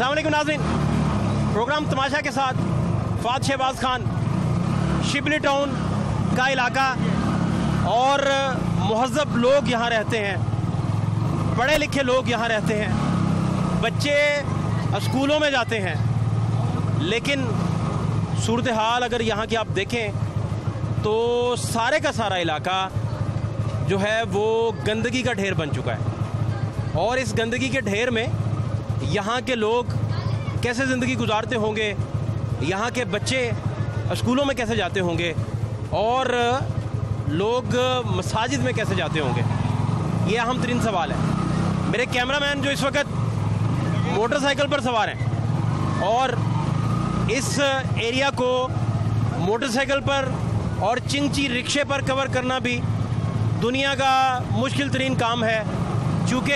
अस्सलाम वालेकुम नाज़रीन, प्रोग्राम तमाशा के साथ फ़ाद शहबाज खान, शिबली टाउन का इलाका और मुहज़्ज़ब लोग यहाँ रहते हैं, पढ़े लिखे लोग यहाँ रहते हैं, बच्चे स्कूलों में जाते हैं। लेकिन सूरत हाल अगर यहाँ की आप देखें तो सारे का सारा इलाका जो है वो गंदगी का ढेर बन चुका है। और इस गंदगी के ढेर में यहाँ के लोग कैसे ज़िंदगी गुजारते होंगे, यहाँ के बच्चे स्कूलों में कैसे जाते होंगे और लोग मसाजिद में कैसे जाते होंगे, ये अहम तरीन सवाल है। मेरे कैमरामैन जो इस वक्त मोटरसाइकिल पर सवार हैं और इस एरिया को मोटरसाइकिल पर और चिंची रिक्शे पर कवर करना भी दुनिया का मुश्किल तरीन काम है, चूँकि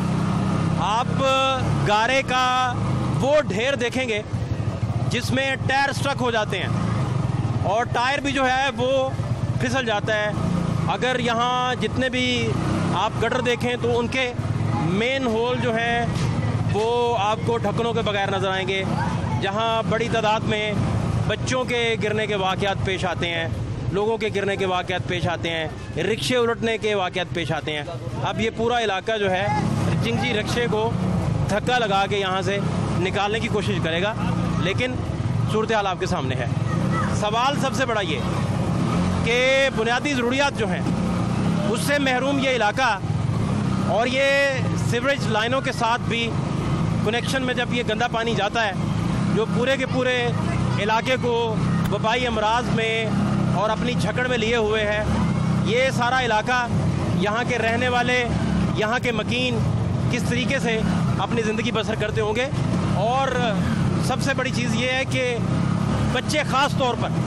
आप गारे का वो ढेर देखेंगे जिसमें टायर स्ट्रक हो जाते हैं और टायर भी जो है वो फिसल जाता है। अगर यहाँ जितने भी आप गटर देखें तो उनके मेन होल जो हैं वो आपको ढक्कनों के बगैर नज़र आएंगे, जहाँ बड़ी तादाद में बच्चों के गिरने के वाक़यात पेश आते हैं, लोगों के गिरने के वाक़यात पेश आते हैं, रिक्शे उलटने के वाक़यात पेश आते हैं। अब ये पूरा इलाका जो है चिंची रिक्शे को धक्का लगा के यहाँ से निकालने की कोशिश करेगा, लेकिन सूरत हाल आपके सामने है। सवाल सबसे बड़ा ये कि बुनियादी ज़रूरियात जो हैं उससे महरूम ये इलाका और ये सीवरेज लाइनों के साथ भी कनेक्शन में जब ये गंदा पानी जाता है जो पूरे के पूरे इलाके को वबाई अमराज में और अपनी छकड़ में लिए हुए है। ये सारा इलाका यहाँ के रहने वाले, यहाँ के मकीन किस तरीके से अपनी ज़िंदगी बसर करते होंगे। और सबसे बड़ी चीज़ ये है कि बच्चे ख़ास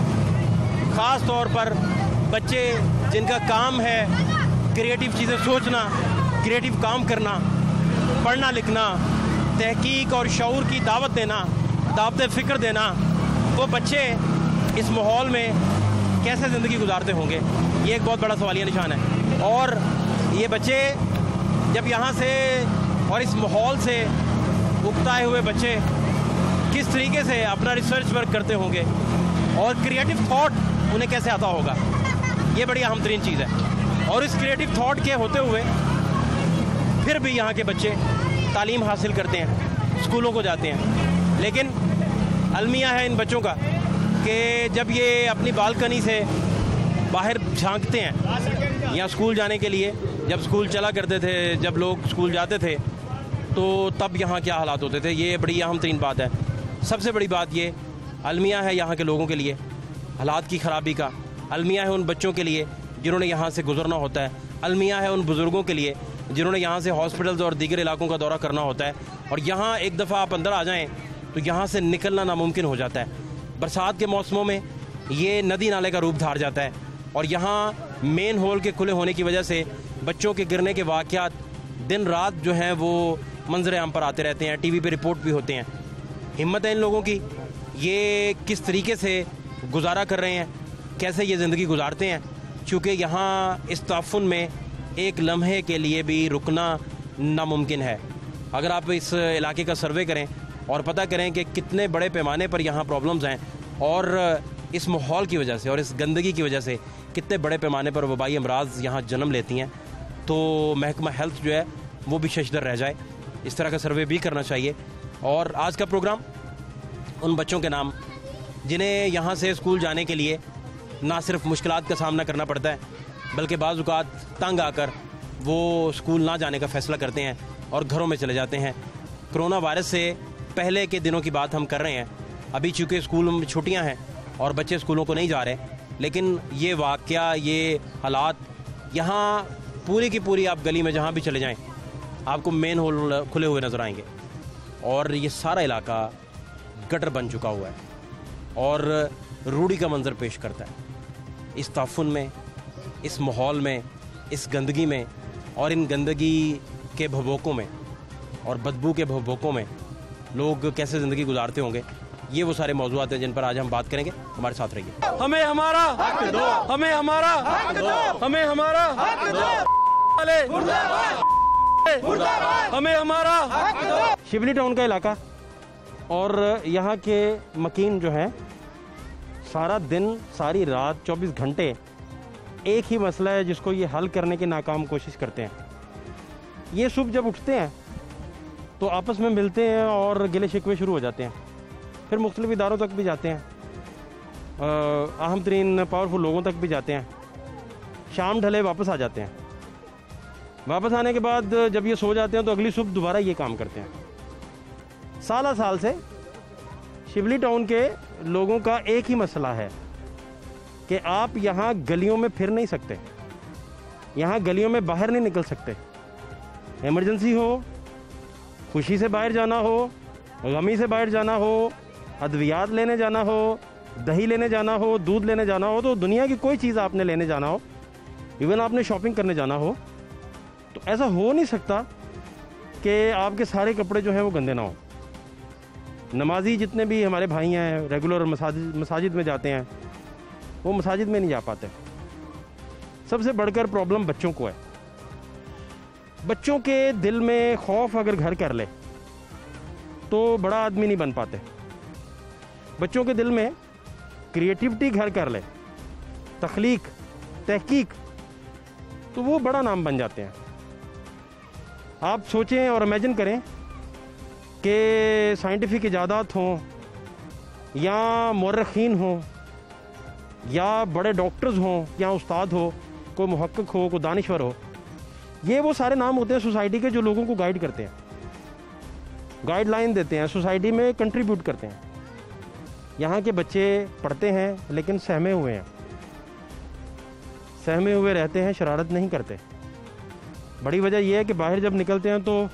तौर पर बच्चे जिनका काम है क्रिएटिव चीज़ें सोचना, क्रिएटिव काम करना, पढ़ना लिखना, तहकीक और शऊर की दावत देना, दावत फ़िक्र देना, वो बच्चे इस माहौल में कैसे ज़िंदगी गुजारते होंगे, ये एक बहुत बड़ा सवालिया निशान है। और ये बच्चे जब यहाँ से और इस माहौल से उकताए हुए बच्चे किस तरीके से अपना रिसर्च वर्क करते होंगे और क्रिएटिव थॉट उन्हें कैसे आता होगा, ये बड़ी अहम तरीन चीज़ है। और इस क्रिएटिव थॉट के होते हुए फिर भी यहाँ के बच्चे तालीम हासिल करते हैं, स्कूलों को जाते हैं। लेकिन अलमिया है इन बच्चों का कि जब ये अपनी बालकनी से बाहर झांकते हैं या स्कूल जाने के लिए, जब स्कूल चला करते थे, जब लोग स्कूल जाते थे तो तब यहाँ क्या हालात होते थे, ये बड़ी अहम तरीन बात है। सबसे बड़ी बात ये अलमिया है यहाँ के लोगों के लिए हालात की ख़राबी का, अलमिया है उन बच्चों के लिए जिन्होंने यहाँ से गुजरना होता है, अलमिया है उन बुज़ुर्गों के लिए जिन्होंने यहाँ से हॉस्पिटल्स और दीगर इलाकों का दौरा करना होता है। और यहाँ एक दफ़ा आप अंदर आ जाएँ तो यहाँ से निकलना नामुमकिन हो जाता है। बरसात के मौसमों में ये नदी नाले का रूप धार जाता है और यहाँ मेन होल के खुले होने की वजह से बच्चों के गिरने के वाक़यात दिन रात जो हैं वो मंजर आम पर आते रहते हैं, टीवी पे रिपोर्ट भी होते हैं। हिम्मत है इन लोगों की, ये किस तरीके से गुजारा कर रहे हैं, कैसे ये ज़िंदगी गुजारते हैं, चूँकि यहाँ इस ताफ़ुन में एक लम्हे के लिए भी रुकना नामुमकिन है। अगर आप इस इलाके का सर्वे करें और पता करें कि कितने बड़े पैमाने पर यहाँ प्रॉब्लम्स हैं और इस माहौल की वजह से और इस गंदगी की वजह से कितने बड़े पैमाने पर वबाई अमराज यहाँ जन्म लेती हैं, तो महकमा हेल्थ जो है वो भी शशदर रह जाए। इस तरह का सर्वे भी करना चाहिए। और आज का प्रोग्राम उन बच्चों के नाम जिन्हें यहाँ से स्कूल जाने के लिए ना सिर्फ मुश्किलात का सामना करना पड़ता है बल्कि बाज़ औक़ात तंग आकर वो स्कूल ना जाने का फ़ैसला करते हैं और घरों में चले जाते हैं। कोरोना वायरस से पहले के दिनों की बात हम कर रहे हैं, अभी चूँकि स्कूल में छुट्टियाँ हैं और बच्चे स्कूलों को नहीं जा रहे, लेकिन ये वाक़या, ये हालात यहाँ पूरी की पूरी आप गली में जहाँ भी चले जाएँ आपको मेन होल खुले हुए नज़र आएंगे और ये सारा इलाका गटर बन चुका हुआ है और रूढ़ी का मंजर पेश करता है। इस ताफ़ुन में, इस माहौल में, इस गंदगी में और इन गंदगी के भवोकों में और बदबू के भवोकों में लोग कैसे ज़िंदगी गुजारते होंगे, ये वो सारे मौज़ूआत हैं जिन पर आज हम बात करेंगे। हमारे साथ रहिए। हमें हमारा हक दो, हमें हमारा हक दो, हमें हमारा हक दो, हमें हमारा हक दो। शिबली टाउन का इलाका और यहाँ के मकीन जो हैं सारा दिन सारी रात 24 घंटे एक ही मसला है जिसको ये हल करने की नाकाम कोशिश करते हैं। ये सुबह जब उठते हैं तो आपस में मिलते हैं और गिले शिकवे शुरू हो जाते हैं, फिर मुख्तलिफ इदारों तक भी जाते हैं, अहम तरीन पावरफुल लोगों तक भी जाते हैं, शाम ढले वापस आ जाते हैं। वापस आने के बाद जब ये सो जाते हैं तो अगली सुबह दोबारा ये काम करते हैं। साल से शिबली टाउन के लोगों का एक ही मसला है कि आप यहाँ गलियों में फिर नहीं सकते, यहाँ गलियों में बाहर नहीं निकल सकते। इमरजेंसी हो, खुशी से बाहर जाना हो, गमी से बाहर जाना हो, अद्वियात लेने जाना हो, दही लेने जाना हो, दूध लेने जाना हो, तो दुनिया की कोई चीज़ आपने लेने जाना हो, इवन आपने शॉपिंग करने जाना हो, तो ऐसा हो नहीं सकता कि आपके सारे कपड़े जो हैं वो गंदे ना हो। नमाजी जितने भी हमारे भाई हैं रेगुलर मसाजिद में जाते हैं, वो मसाजिद में नहीं जा पाते। सबसे बढ़कर प्रॉब्लम बच्चों को है। बच्चों के दिल में खौफ अगर घर कर ले तो बड़ा आदमी नहीं बन पाते। बच्चों के दिल में क्रिएटिविटी घर कर ले, तख्लीक, तहकीक, तो वो बड़ा नाम बन जाते हैं। आप सोचें और इमेजिन करें कि साइंटिफिक इजादात हों या मुर्रखीन हों या बड़े डॉक्टर्स हों या उस्ताद हो, कोई मुहक्किक हो, कोई दानिश्वर हो, ये वो सारे नाम होते हैं सोसाइटी के जो लोगों को गाइड करते हैं, गाइडलाइन देते हैं, सोसाइटी में कंट्रीब्यूट करते हैं। यहाँ के बच्चे पढ़ते हैं लेकिन सहमे हुए हैं, सहमे हुए रहते हैं, शरारत नहीं करते। बड़ी वजह यह है कि बाहर जब निकलते हैं तो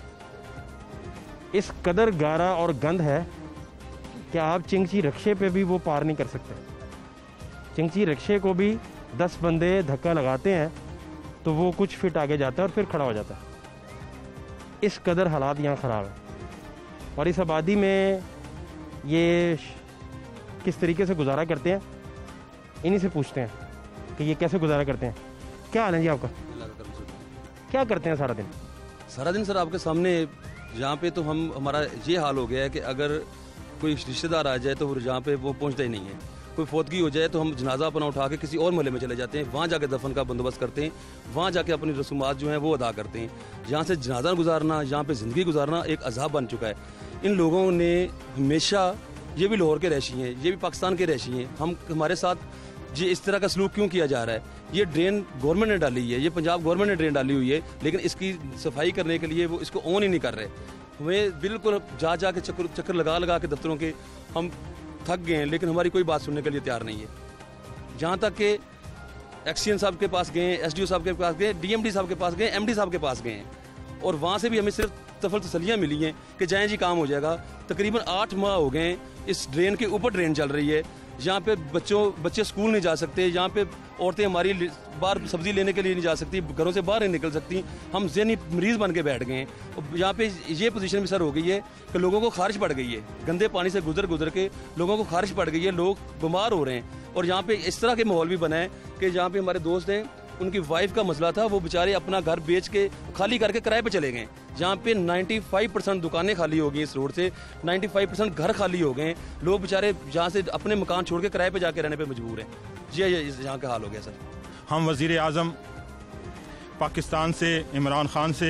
इस कदर गारा और गंद है कि आप चिंगची रिक्शे पे भी वो पार नहीं कर सकते। चिंगची रिक्शे को भी 10 बंदे धक्का लगाते हैं तो वो कुछ फिट आगे जाता है और फिर खड़ा हो जाता है। इस कदर हालात यहाँ ख़राब है और इस आबादी में ये किस तरीके से गुजारा करते हैं, इन्हीं से पूछते हैं कि ये कैसे गुजारा करते हैं। क्या हाल है जी आपका? क्या करते हैं सारा दिन? सारा दिन सर आपके सामने यहाँ पे तो हमारा ये हाल हो गया है कि अगर कोई रिश्तेदार आ जाए तो यहाँ पे वो पहुँचता ही नहीं है। कोई फौतगी हो जाए तो हम जनाजा अपना उठा के किसी और मोहल्ले में चले जाते हैं, वहाँ जाके दफन का बंदोबस्त करते हैं, वहाँ जाके अपनी रसूमात जो हैं वो अदा करते हैं। यहाँ से जनाजा गुजारना, यहाँ पे ज़िंदगी गुजारना एक अज़ाब बन चुका है। इन लोगों ने हमेशा, ये भी लाहौर के रहशी हैं, ये भी पाकिस्तान के रहशी हैं, हमारे साथ ये इस तरह का सलूक क्यों किया जा रहा है? ये ड्रेन गवर्नमेंट ने डाली है, ये पंजाब गवर्नमेंट ने ड्रेन डाली हुई है, लेकिन इसकी सफाई करने के लिए वो इसको ऑन ही नहीं कर रहे। हमें बिल्कुल जा के चक्कर लगा के दफ्तरों के हम थक गए हैं, लेकिन हमारी कोई बात सुनने के लिए तैयार नहीं है। जहाँ तक कि एक्सीएन साहब के पास गए, एसडीओ साहब के पास गए, डीएमडी साहब के पास गए, एमडी साहब के पास गए हैं, और वहाँ से भी हमें सिर्फ तसल्लियाँ मिली हैं कि जाएँ जी काम हो जाएगा। तकरीबन 8 माह हो गए इस ड्रेन के ऊपर ड्रेन चल रही है, जहाँ पे बच्चे स्कूल नहीं जा सकते, जहाँ पे औरतें हमारी बाहर सब्जी लेने के लिए नहीं जा सकती, घरों से बाहर नहीं निकल सकती। हम ज़हनी मरीज़ बन के बैठ गए हैं। यहाँ पे ये पोजीशन भी सर हो गई है कि लोगों को खारिश पड़ गई है, गंदे पानी से गुजर के लोगों को खारिश पड़ गई है, लोग बीमार हो रहे हैं। और यहाँ पे इस तरह के माहौल भी बना है कि जहाँ पे हमारे दोस्त हैं, उनकी वाइफ का मसला था, वो बेचारे अपना घर बेच के खाली करके किराए पे चले गए। जहाँ पे 95% दुकानें खाली हो गई इस रोड से, 95% घर खाली हो गए। लोग बेचारे जहाँ से अपने मकान छोड़ के किराए पे जाके रहने पे मजबूर हैं। जी यहाँ का हाल हो गया सर। हम वज़ीर आज़म पाकिस्तान से इमरान खान से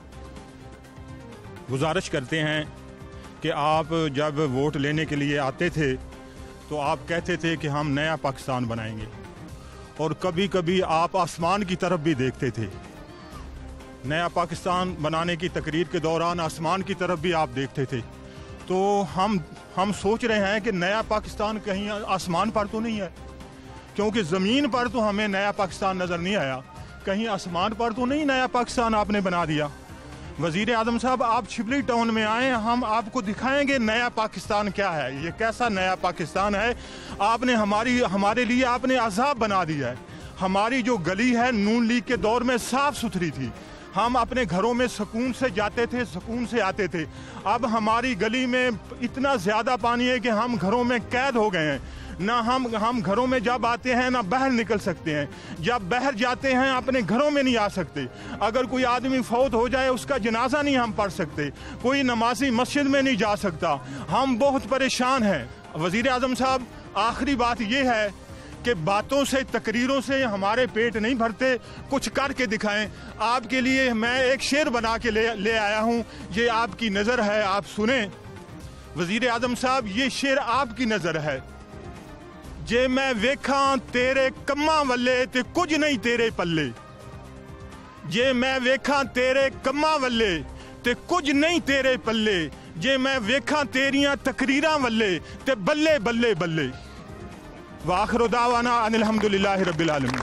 गुजारिश करते हैं कि आप जब वोट लेने के लिए आते थे तो आप कहते थे कि हम नया पाकिस्तान बनाएंगे, और कभी कभी आप आसमान की तरफ भी देखते थे। नया पाकिस्तान बनाने की तकरीर के दौरान आसमान की तरफ भी आप देखते थे। तो हम सोच रहे हैं कि नया पाकिस्तान कहीं आसमान पर तो नहीं है, क्योंकि ज़मीन पर तो हमें नया पाकिस्तान नज़र नहीं आया, कहीं आसमान पर तो नहीं नया पाकिस्तान आपने बना दिया। वज़ीर आज़म साहब, आप शिबली टाउन में आए, हम आपको दिखाएंगे नया पाकिस्तान क्या है, ये कैसा नया पाकिस्तान है। आपने हमारे लिए आपने अज़ाब बना दिया है। हमारी जो गली है नून लीग के दौर में साफ़ सुथरी थी, हम अपने घरों में सुकून से जाते थे, सुकून से आते थे। अब हमारी गली में इतना ज़्यादा पानी है कि हम घरों में कैद हो गए हैं। ना हम घरों में जब आते हैं ना बाहर निकल सकते हैं। जब बाहर जाते हैं अपने घरों में नहीं आ सकते। अगर कोई आदमी फौत हो जाए उसका जनाजा नहीं हम पढ़ सकते। कोई नमाजी मस्जिद में नहीं जा सकता। हम बहुत परेशान हैं। वज़ीर आज़म साहब, आखिरी बात यह है कि बातों से तकरीरों से हमारे पेट नहीं भरते, कुछ करके दिखाएं। आपके लिए मैं एक शेर बना के ले आया हूं, ये आपकी नज़र है, आप सुने। वज़ीर आज़म साहब, ये शेर आपकी नज़र है। जे मैं वेखा तेरे कम्मा वल्ले ते कुछ नहीं तेरे पल्ले। जे मैं वेखा तेरे कम्मा वल्ले ते कुछ नहीं तेरे पल्ले। जे मैं वेखा तेरियां तकरीरां वल्ले ते बल्ले बल्ले बल्ले। वाखिर दावाना अनिल हम्दुलिल्लाहि रब्बिल आलमीन।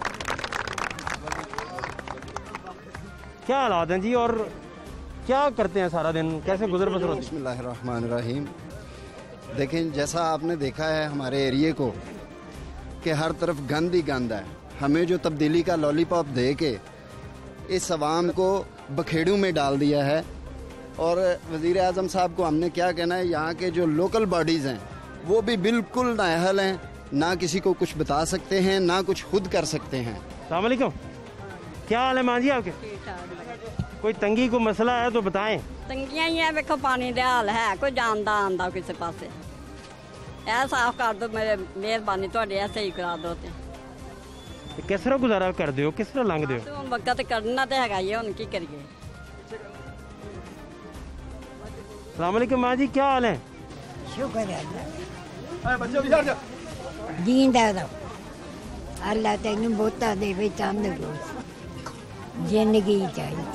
क्या हालात हैं जी, और क्या करते हैं सारा दिन, कैसे गुजर बसर होती है? बिस्मिल्लाहिर्रहमानिर्रहीम। देखें, जैसा आपने देखा है हमारे एरिए को कि हर तरफ गंद ही गंद है। हमें जो तब्दीली का लॉलीपॉप दे के इस अवाम को बखेड़ू में डाल दिया है। और वज़ीर आज़म साहब को हमने क्या कहना है, यहाँ के जो लोकल बॉडीज़ हैं वो भी बिल्कुल नाअहल हैं, ना किसी को कुछ बता सकते हैं, ना कुछ खुद कर सकते हैं। अस्सलाम वालेकुम, क्या हाल है मां जी आपके? कोई तंगी को मसला है तो बताएं। तंगियां ही है, देखो पानी का हाल है, कोई जानदा आंदा किसी पासे। ऐ साफ कर दो, मेरे मेहरबानी थोड़ी, ऐसे ही करा दो। किस तरह गुजारा कर दो, किस तरह लंघ दो? तो वक्त करना तो है, हुन की करिए। अस्सलाम वालेकुम मां जी, क्या हाल है? शुक्र है जींदा रहो, अल्लाह तेन बहुता देवे तंदुरुस्त जिंदगी चाहिए।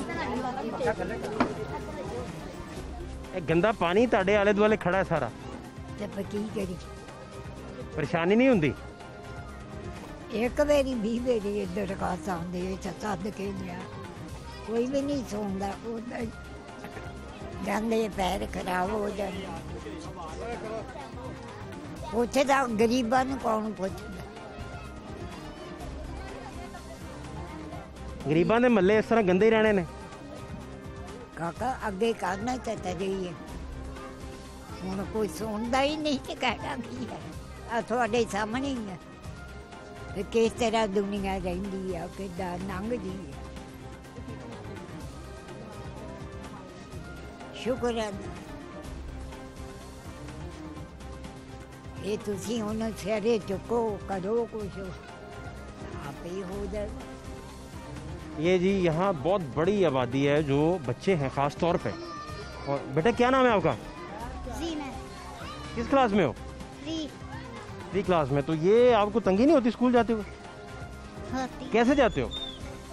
गंदा पानी ताड़े आले दुआले खड़ा है सारा, ते पर की करी? परेशानी नहीं होंदी? एक बारी 20 बारी इधर दरखास्त आंदे सद के लिया, कोई भी नहीं सुनता। जाते पैर खराब हो जाते। ਉੱਥੇ ਤਾਂ ਗਰੀਬਾਂ ਨੂੰ ਕੌਣ ਪੁੱਛਦਾ? ਗਰੀਬਾਂ ਦੇ ਮੱਲੇ ਇਸ ਤਰ੍ਹਾਂ ਗੰਦੇ ਹੀ ਰਹਿਣੇ ਨੇ ਕਾਕਾ, ਅੱਗੇ ਕਰਨਾ ਤਾਂ ਤਜਈਏ। ਹੁਣ ਕੋਈ ਸੁਣਦਾ ਹੀ ਨਹੀਂ ਤੇ ਕਹਿਣਾ ਕੀ ਹੈ? ਆ ਤੁਹਾਡੇ ਸਾਹਮਣੇ ਹੀ ਹੈ ਕਿ ਕਿਸ ਤਰ੍ਹਾਂ ਦੁਨੀਆ ਰਹਿੰਦੀ ਆ, ਕਿੱਦਾਂ ਲੰਘਦੀ ਹੈ। ਸ਼ੁਕਰ ਹੈ ये तुसी हुन सिरे चुको, करो कुछ, आप ही हो जाए। ये जी यहाँ बहुत बड़ी आबादी है जो बच्चे हैं ख़ास तौर पे। और बेटा क्या नाम है आपका? किस क्लास में हो? 3 क्लास में। तो ये आपको तंगी नहीं होती स्कूल जाते हो? कैसे जाते हो?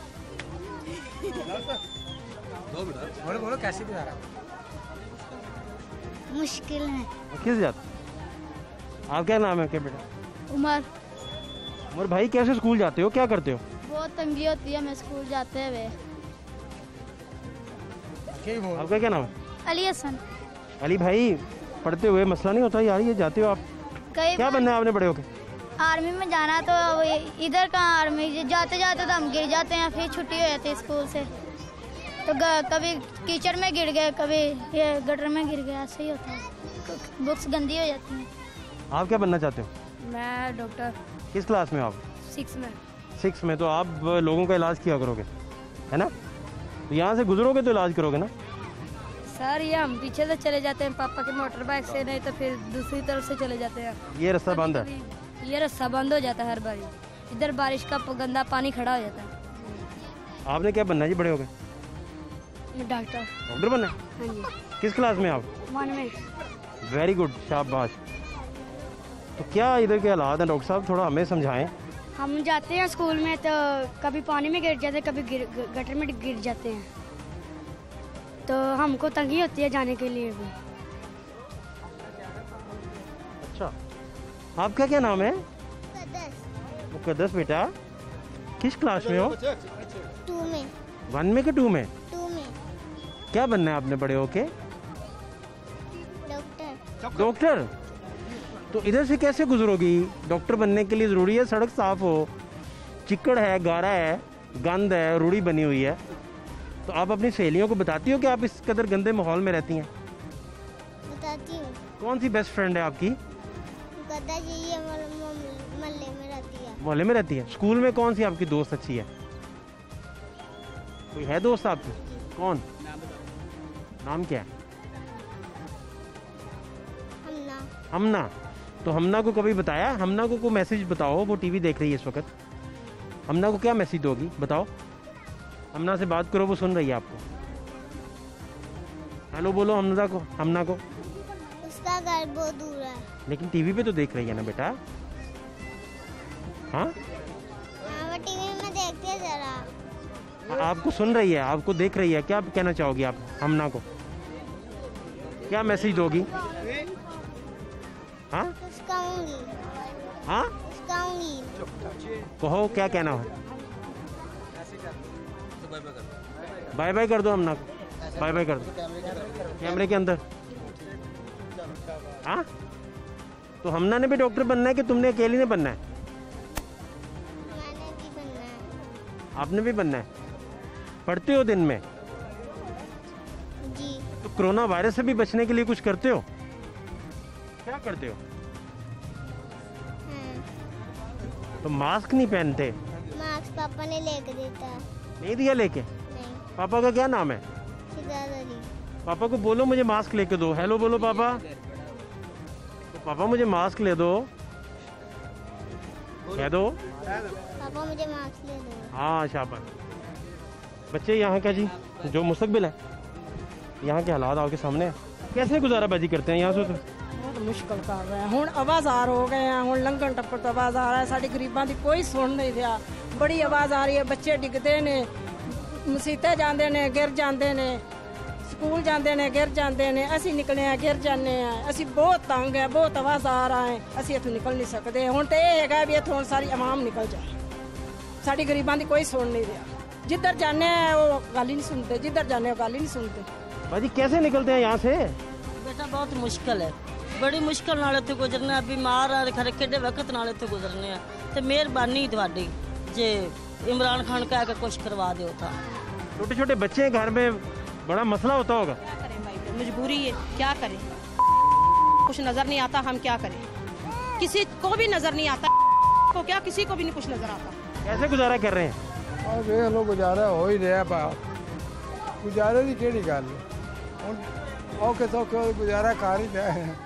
बोलो कैसे गुजारा? मुश्किल है। किस जाते? आप क्या नाम है क्या बेटा? उमर। उमर भाई, कैसे स्कूल जाते हो, क्या करते हो? बहुत तंगी होती है मैं स्कूल जाते हुए। आपका क्या नाम है? अली हसन। अली भाई, पढ़ते हुए मसला नहीं होता यार, ये जाते हो आप, क्या बनना है आपने बड़े होके? आर्मी में जाना। तो इधर कहाँ आर्मी, जाते जाते तो हम गिर जाते हैं, फिर छुट्टी हो जाती है स्कूल से। तो कभी कीचड़ में गिर गए, कभी ये गटर में गिर गए, ऐसे ही होता है, बुक्स गंदी हो जाती हैं। आप क्या बनना चाहते हो? मैं डॉक्टर। किस क्लास में हो आप? 6 में। 6 में। तो आप लोगों का इलाज किया करोगे, है ना? तो यहाँ से गुजरोगे तो इलाज करोगे ना? सर, ये हम पीछे से चले जाते हैं पापा के मोटर बाइक से, नहीं तो फिर दूसरी तरफ से चले जाते हैं। ये रास्ता बंद है? ये रास्ता बंद हो जाता है हर बार। इधर बारिश का गंदा पानी खड़ा हो जाता है। आपने क्या बनना है जी बड़े होगे? डॉक्टर। डॉक्टर बनना है? हाँ जी। किस क्लास में आप? 1 में। वेरी गुड, शाबाश। तो क्या इधर के हालात हैं डॉक्टर साहब, थोड़ा हमें समझाएं। हम जाते हैं स्कूल में तो कभी पानी में गिर जाते हैं, कभी गटर में गिर जाते हैं, तो हमको तंगी होती है जाने के लिए भी। अच्छा, आपका क्या नाम है? मुकद्दस। बेटा, किस क्लास में हो? 2 में। 1 में कि 2 में? 2 में। क्या बनना है आपने बड़े होके? डॉक्टर। डॉक्टर? तो इधर से कैसे गुजरोगी? डॉक्टर बनने के लिए ज़रूरी है सड़क साफ हो, चिक्कड़ है, गारा है, गंद है, रूढ़ी बनी हुई है। तो आप अपनी सहेलियों को बताती हो कि आप इस कदर गंदे माहौल में रहती हैं? बताती हूँ। कौन सी बेस्ट फ्रेंड है आपकी? मुकद्दर जी ये मोहल्ले में रहती है। मोहल्ले में रहती है। स्कूल में कौन सी आपकी दोस्त अच्छी है? कोई है दोस्त आपकी? कौन? नाम क्या है? हमना। तो हमना को कभी बताया? हमना को कोई मैसेज बताओ, वो टीवी देख रही है इस वक्त। हमना को क्या मैसेज दोगी बताओ? हमना से बात करो, वो सुन रही है आपको। हेलो बोलो हमना को। उसका घर बहुत दूर है। लेकिन टीवी पे तो देख रही है ना बेटा। हाँ वो टीवी में देखती है जरा। आपको सुन रही है, आपको देख रही है। क्या कहना चाहोगी आप हमना को? क्या मैसेज दोगी? हाँ हाँ कहो, क्या कहना है? बाय बाय कर दो हमना को। बाय बाय कर दो कैमरे के अंदर। हाँ तो हमना ने भी डॉक्टर बनना है कि तुमने अकेली ने बनना है? मैंने भी बनना है। आपने भी बनना है। पढ़ते हो दिन में? जी। तो कोरोना वायरस से भी बचने के लिए कुछ करते हो? क्या करते हो? तो मास्क नहीं पहनते? मास्क पापा ने लेके देता। नहीं दिया लेके? नहीं। पापा का क्या नाम है? सिद्धार्थ अली। पापा को बोलो मुझे मास्क लेके दो। हेलो बोलो पापा। तो पापा मुझे मास्क ले दो, कह दो। पापा मुझे मास्क ले दो। हाँ शाबाश। बच्चे यहाँ का जी जो मुस्तकबिल है, यहाँ के हालात आपके सामने हैं। कैसे गुजाराबाजी करते हैं यहाँ से? बहुत मुश्किल कर रहे हैं। हुण आवाज़ार हो गए हैं, हुण लंघन टप्पड़ तो आवाज़ आ रहा है। साडी गरीबां दी कोई सुन नहीं रहा। बड़ी आवाज़ आ रही है, बच्चे डिगदे ने, मसीते जाते ने गिर जाते ने, स्कूल जाते ने गिर जाते ने। असी निकले हैं गिर जाने हैं। असी बहुत तंग है, बहुत आवाज़ आ रहा है। असी इत्थों निकल नहीं सकते। हुण तो यह है भी इत्थों सारी आवाम निकल जाए। साडी गरीबां दी कोई सुन नहीं रहा। जिधर जाने हैं वो गल ही नहीं सुनते, जिधर जाने वो गल ही नहीं सुनते। भाजी कैसे निकलते हैं यहाँ से? बेटा बहुत मुश्किल है, बड़ी मुश्किल नाल इत्थे गुजरना। बीमार आ खरे किड्डे वक्त नाल इत्थे गुजरने आ। ते मेहरबानी तुहाडी जे इमरान खान कह के कुछ करवा दो। था छोटे छोटे बच्चे हैं घर में, बड़ा मसला होता होगा। क्या करें भाई, मजबूरी है, क्या करें। कुछ नजर नहीं आता, हम क्या करें। किसी को भी नजर नहीं आता को क्या, किसी को भी नहीं कुछ नजर आता। कैसे गुजारा कर रहे हैं? और देख लो गुजारा हो ही रहा। गुजारे की केड़ी गल हुण औखे सौखे गुजारा कर ही रहे हैं।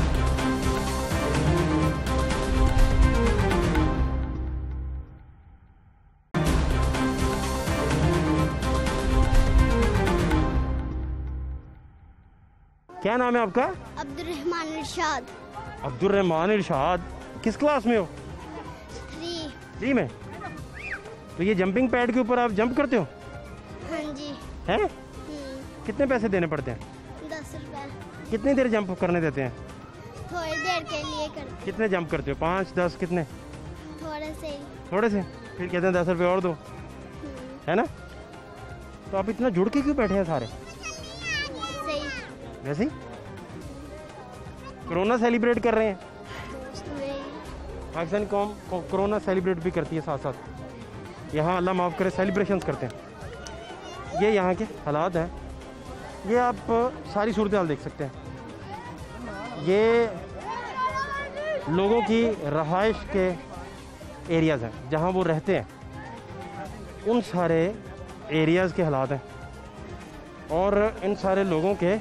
क्या नाम है आपका? अब्दुर्रहमान इरशाद। अब्दुर्रहमान इरशाद। किस क्लास में हो? 3 में। तो ये जंपिंग पैड के ऊपर आप जंप करते हो? हाँ जी। हैं? कितने पैसे देने पड़ते हैं? 10 रुपए। कितनी देर जंप करने देते हैं? थोड़ी देर के लिए करते। कितने जंप करते हो? 5, 10 कितने? थोड़े से। थोड़े से? फिर कहते हैं 10 रुपए और दो, है ना? तो आप इतना जुड़ के क्यों बैठे हैं सारे? सही। वैसे ही कोरोना सेलिब्रेट कर रहे हैं। पाकिस्तानी कौम कोरोना सेलिब्रेट भी करती है साथ साथ। यहाँ अल्लाह माफ़ करे सेलिब्रेशंस करते हैं। ये यहाँ के हालात हैं। ये आप सारी सूरत हाल देख सकते हैं। ये लोगों की रहाइश के एरियाज़ हैं जहाँ वो रहते हैं, उन सारे एरियाज़ के हालात हैं। और इन सारे लोगों के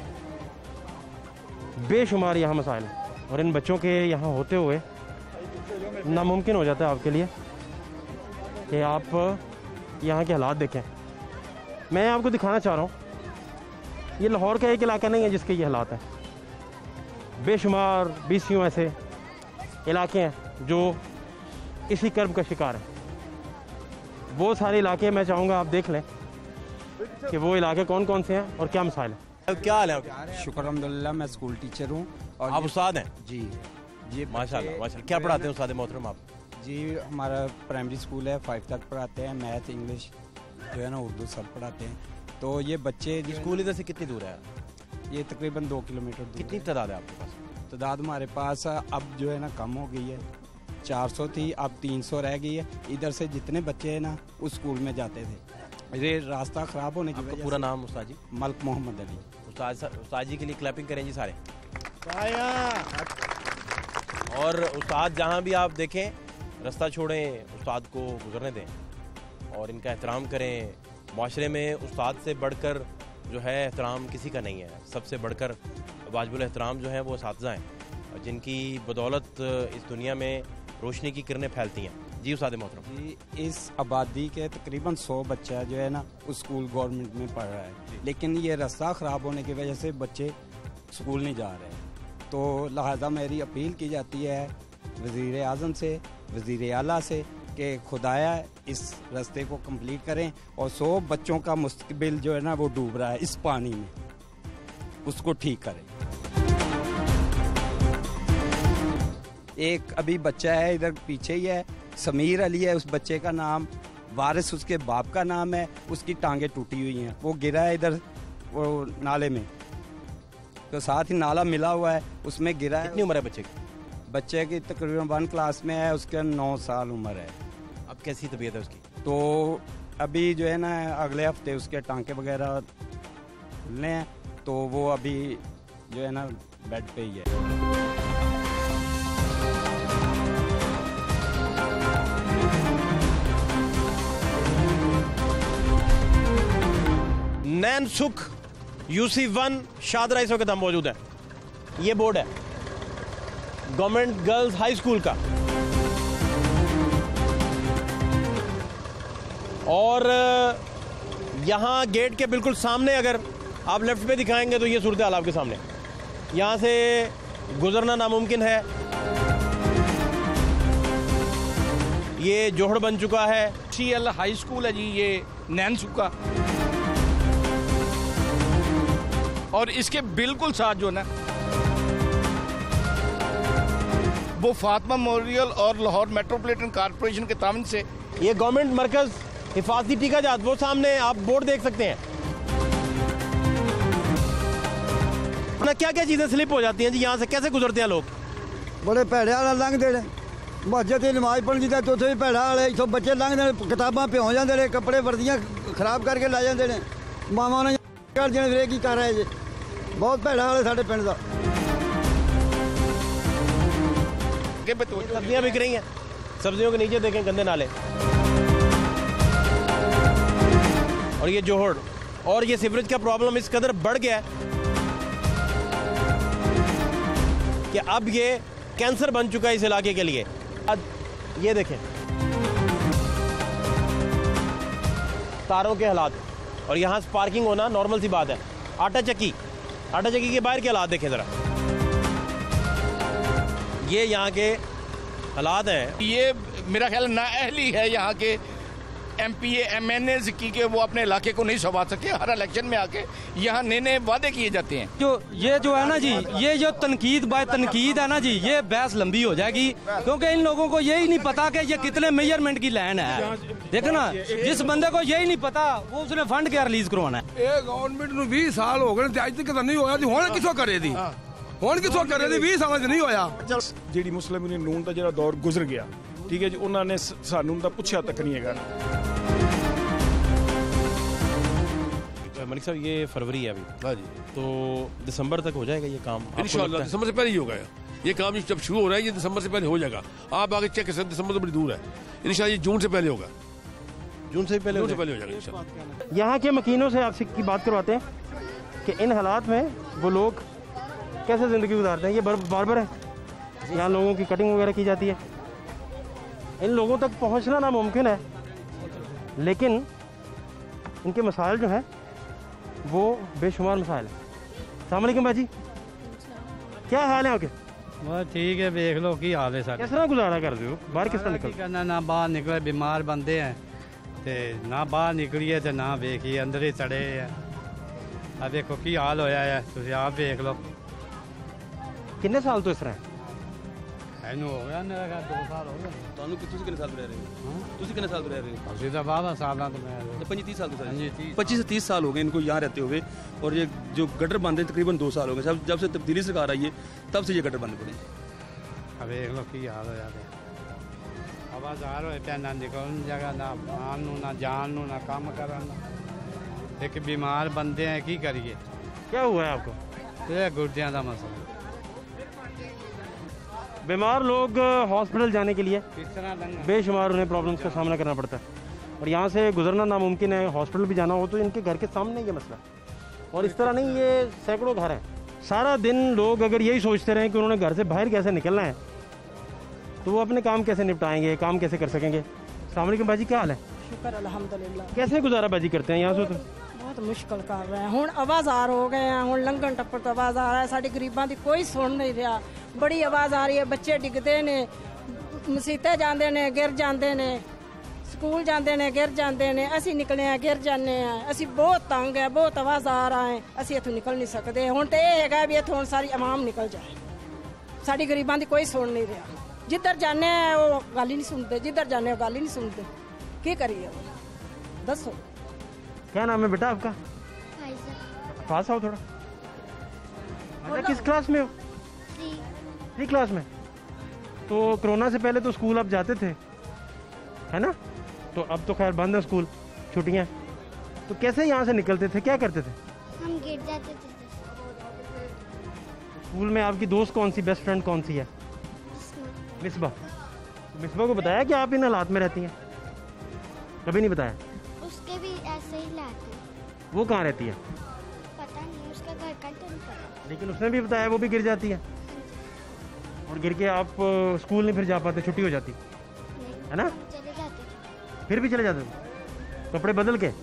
बेशुमार यहाँ मसाइल हैं। और इन बच्चों के यहाँ होते हुए नामुमकिन हो जाता है आपके लिए कि आप यहाँ के हालात देखें। मैं आपको दिखाना चाह रहा हूँ, ये लाहौर का एक इलाका नहीं है जिसके ये हालात हैं। बेशुमार 20 ऐसे इलाके हैं जो इसी कर्ब का शिकार हैं। वो सारे इलाके मैं चाहूँगा आप देख लें कि वो इलाके कौन कौन से हैं और क्या मसाइल है। क्या हाल है? शुक्र अल्हम्दुलिल्लाह, मैं स्कूल टीचर हूँ। और आप उस्ताद हैं? जी जी माशाल्लाह माशाल्लाह। क्या पढ़ाते हैं उस्ताद मोहतरम आप? जी हमारा प्राइमरी स्कूल है, 5 तक पढ़ाते हैं। मैथ इंग्लिश जो है ना उर्दू सब पढ़ाते हैं। तो ये बच्चे स्कूल इधर से कितनी दूर है? ये तकरीबन 2 किलोमीटर दूर। कितनी तादाद है आपके पास? तादाद हमारे पास अब जो है ना कम हो गई है। 400 थी, अब 300 रह गई है। इधर से जितने बच्चे हैं ना उस स्कूल में जाते थे। ये रास्ता ख़राब होने की वजह से। पूरा नाम उस्ताद जी? मलिक मोहम्मद अली। उस्ताद जी के लिए क्लैपिंग करें जी सारे। और उस्ताद जहाँ भी आप देखें रास्ता छोड़ें, उस्ताद को गुजरने दें और इनका एहतराम करें। माशरे में उस्ताद से बढ़कर जो है एहतराम किसी का नहीं है। सबसे बढ़कर वाजिबुल एहतराम जो है वो असातिज़ा हैं, जिनकी बदौलत इस दुनिया में रोशनी की किरणें फैलती हैं। जी उस्ताद मोहतरम। जी, इस आबादी के तकरीबन 100 बच्चा जो है ना स्कूल गवर्नमेंट में पढ़ रहा है, लेकिन ये रास्ता ख़राब होने की वजह से बच्चे स्कूल नहीं जा रहे। तो लिहाजा मेरी अपील की जाती है वज़ीर आज़म से, वज़ीर आला से कि खुदाया इस रास्ते को कंप्लीट करें और 100 बच्चों का मुस्तकबिल जो है ना वो डूब रहा है इस पानी में, उसको ठीक करें। एक अभी बच्चा है इधर पीछे ही है, समीर अली है उस बच्चे का नाम, वारिस उसके बाप का नाम है, उसकी टांगें टूटी हुई हैं, वो गिरा है इधर वो नाले में, तो साथ ही नाला मिला हुआ है उसमें गिरा है। कितनी उम्र है बच्चे की? बच्चे की तकरीबन 1 क्लास में है, उसके 9 साल उम्र है। अब कैसी तबीयत है उसकी? तो अभी जो है ना अगले हफ्ते उसके टांके वगैरह खुलने हैं, तो वो अभी जो है ना बेड पे ही है। नैन सुख UC1 शादरा इस वक्त हम मौजूद है। ये बोर्ड है गवर्नमेंट गर्ल्स हाई स्कूल का, और यहाँ गेट के बिल्कुल सामने अगर आप लेफ्ट पे दिखाएंगे तो ये सूरत हाल आपके सामने, यहाँ से गुजरना नामुमकिन है। ये जोहड़ बन चुका है। CL हाई स्कूल है जी, ये नैन सुख का, और इसके बिल्कुल साथ जो है ना वो फातिमा मेमोरियल और लाहौर मेट्रोपॉलिटन कॉर्पोरेशन के तावन से ये गवर्नमेंट मरकज हिफाजती टीकाजात, वो सामने आप बोर्ड देख सकते हैं ना। क्या क्या चीजें स्लिप हो जाती हैं जी, यहाँ से कैसे गुजरते हैं लोग? बड़े भैड़े वाले लंघते हैं, मस्जिद नमाज पढ़नी तो उत्थे भी भैड़ा वाले इथों बच्चे लंघते, किताबां भ्यों जाते हैं, कपड़े वर्दियां खराब करके लै जाते हैं, मावां ने कर देने वे की कर रहे जी। बहुत भैड़ा वाले साढ़े पिंड का। सब्जियां बिक रही हैं, सब्जियों के नीचे देखें गंदे नाले, और ये जोहड़, और ये सीवरेज का प्रॉब्लम इस कदर बढ़ गया है कि अब ये कैंसर बन चुका है इस इलाके के लिए। अब ये देखें तारों के हालात, और यहाँ से पार्किंग होना नॉर्मल सी बात है। आटा चक्की के बाहर के हालात देखें ज़रा, ये यहाँ के हालात हैं। ये मेरा ख्याल नाअहली है यहाँ के MPA MNAs की के वो अपने इलाके को नहीं संभाल सके। हर इलेक्शन में आके यहाँ नए नए वादे किए जाते हैं। ये जो है ना जी, ये जो तनकीद बाय तनकीद है ना जी, ये बहस लंबी हो जाएगी, क्योंकि इन लोगों को यही नहीं पता कि ये कितने मेजरमेंट की लाइन है। देखो ना, जिस बंदे को यही नहीं पता वो उसने फंड क्या रिलीज करवाना है। ये गवर्नमेंट ਨੂੰ 20 साल हो गए, ਅੱਜ तक नहीं होया, ਹੁਣ ਕਿਥੋਂ ਕਰੇ ਦੀ, ਹੁਣ ਕਿਥੋਂ ਕਰੇ ਦੀ, 20 ਸਾਲਾਂ 'ਚ ਨਹੀਂ ਹੋਇਆ। ਜਿਹੜੀ ਮੁਸਲਿਮ ਯੂਨੀਅਨ ਨੂਨ ਦਾ ਜਿਹੜਾ ਦੌਰ ਗੁਜ਼ਰ ਗਿਆ, ਠੀਕ ਹੈ ਜੀ, ਉਹਨਾਂ ਨੇ ਸਾਨੂੰ ਤਾਂ ਪੁੱਛਿਆ ਤੱਕ ਨਹੀਂ ਹੈਗਾ। मलिक साहब, ये फरवरी है अभी, हाँ जी, तो दिसंबर तक हो जाएगा ये काम? इंशाल्लाह दिसंबर से पहले ही होगा ये काम। जब शुरू हो रहा है ये दिसंबर से पहले हो जाएगा। आप आगे चेक कर सकते, दिसंबर तो बड़ी दूर है, इंशाल्लाह ये जून से पहले होगा। जून से पहले हो जाएगा इंशाल्लाह। यहाँ के मकीनों से आपसे की बात करवाते हैं कि इन हालात में वो लोग कैसे ज़िंदगी गुजारते हैं। ये बार्बर है, यहाँ लोगों की कटिंग वगैरह की जाती है। इन लोगों तक पहुँचना नामुमकिन है, लेकिन इनके मसाइल जो हैं वो बेशुमार मसाइल है। अस्सलाम वालेकुम भाजी, क्या हाल है आपके? बस ठीक है, देख लो की हाल है सारे। किस तरह गुजारा कर रहे हो? बाहर किस तरह निकल करना, ना बाहर निकले, बीमार बंदे हैं ते ना बाहर निकलिए ते ना देखिए, अंदर ही सड़े हैं। अब देखो की हाल होया है, तुम आप देख लो। कितने साल तो इस तरह है? ਇਹਨੂੰ ਹੋ ਗਿਆ ਮੇਰਾ ਘਰ 2 ਸਾਲ ਹੋ ਗਏ। ਤੁਹਾਨੂੰ ਤੁਸੀਂ ਕਿੰਨੇ ਸਾਲ ਤੋਂ ਰਹਿ ਰਹੇ ਹੋ? ਤੁਸੀਂ कितने साल ਤੋਂ ਰਹਿ ਰਹੇ हो? ਅਸੀਂ ਤਾਂ 12 ਸਾਲਾਂ ਤੋਂ मैं 25-30 साल ਤੋਂ। जी 25 से 30 साल हो गए इनको यहाँ रहते हुए, और ये जो गटर बंद है तकरीबन 2 साल हो गए। जब से तब्दीली सरकार आई है तब से ये गटर बंद पड़े। अब देख लो की हाल हो जाते, आवाज़ार होए पे, ना निकलन जगह, ना आन ना जान ना काम करन। एक बीमार बंदे हैं, की करिए? क्या हुआ है आपको? ये गुर्दियां का मसला। बीमार लोग हॉस्पिटल जाने के लिए बेशुमार उन्हें प्रॉब्लम्स का सामना करना पड़ता है और यहाँ से गुजरना नामुमकिन है। हॉस्पिटल भी जाना हो तो इनके घर के सामने ये मसला है। और इस तरह नहीं, ये सैकड़ों घर हैं। सारा दिन लोग अगर यही सोचते रहें कि उन्होंने घर से बाहर कैसे निकलना है तो वो अपने काम कैसे निपटाएंगे, काम कैसे कर सकेंगे। अस्सलाम वालेकुम बाजी, क्या हाल है? शुक्र अल्हम्दुलिल्लाह। कैसे गुजारा बाजी करते हैं यहाँ से? तो बहुत मुश्किल कर रहे हैं। हुण आवाज़ार हो गए हैं, हुण लंघन टप्पड़ तो आवाज़ आ रहा है। साडी गरीबां दी कोई सुन नहीं रहा। बड़ी आवाज़ आ रही है, बच्चे डिगदे ने, मसीते जांदे ने, गिर जांदे ने, स्कूल जांदे ने, गिर जांदे ने। असीं निकले हैं, गिर जाने हैं। असीं बहुत तंग है, बहुत आवाज़ आ रहा है। असीं इत्थों निकल नहीं सकते। हुण तो यह हैगा भी इत्थों सारी आवाम निकल जाए। साडी गरीबां दी कोई सुन नहीं रहा। जिधर जाने वो गल ही नहीं सुनते, जिधर जाने वो गल ही नहीं सुनते। की करिए दसो। क्या नाम है बेटा आपका? पास आओ थोड़ा। बेटा किस क्लास में हो? 3 क्लास में। तो कोरोना से पहले तो स्कूल आप जाते थे, है ना? तो अब तो खैर बंद है स्कूल, छुट्टियां। तो कैसे यहाँ से निकलते थे, क्या करते थे? हम गिर जाते थे। स्कूल में आपकी दोस्त कौन सी, बेस्ट फ्रेंड कौन सी है? मिसबा। मिसबा को बताया कि आप इन हालात में रहती हैं? कभी नहीं बताया? उसके भी ऐसे ही लाते। वो कहाँ रहती है? पता नहीं, उसका घर का तो नहीं पता। लेकिन उसने भी बताया वो भी गिर जाती है। और गिर के आप स्कूल नहीं फिर जा पाते, छुट्टी हो जाती है ना? चले जाते थे। फिर भी चले जाते थे कपड़े बदल के?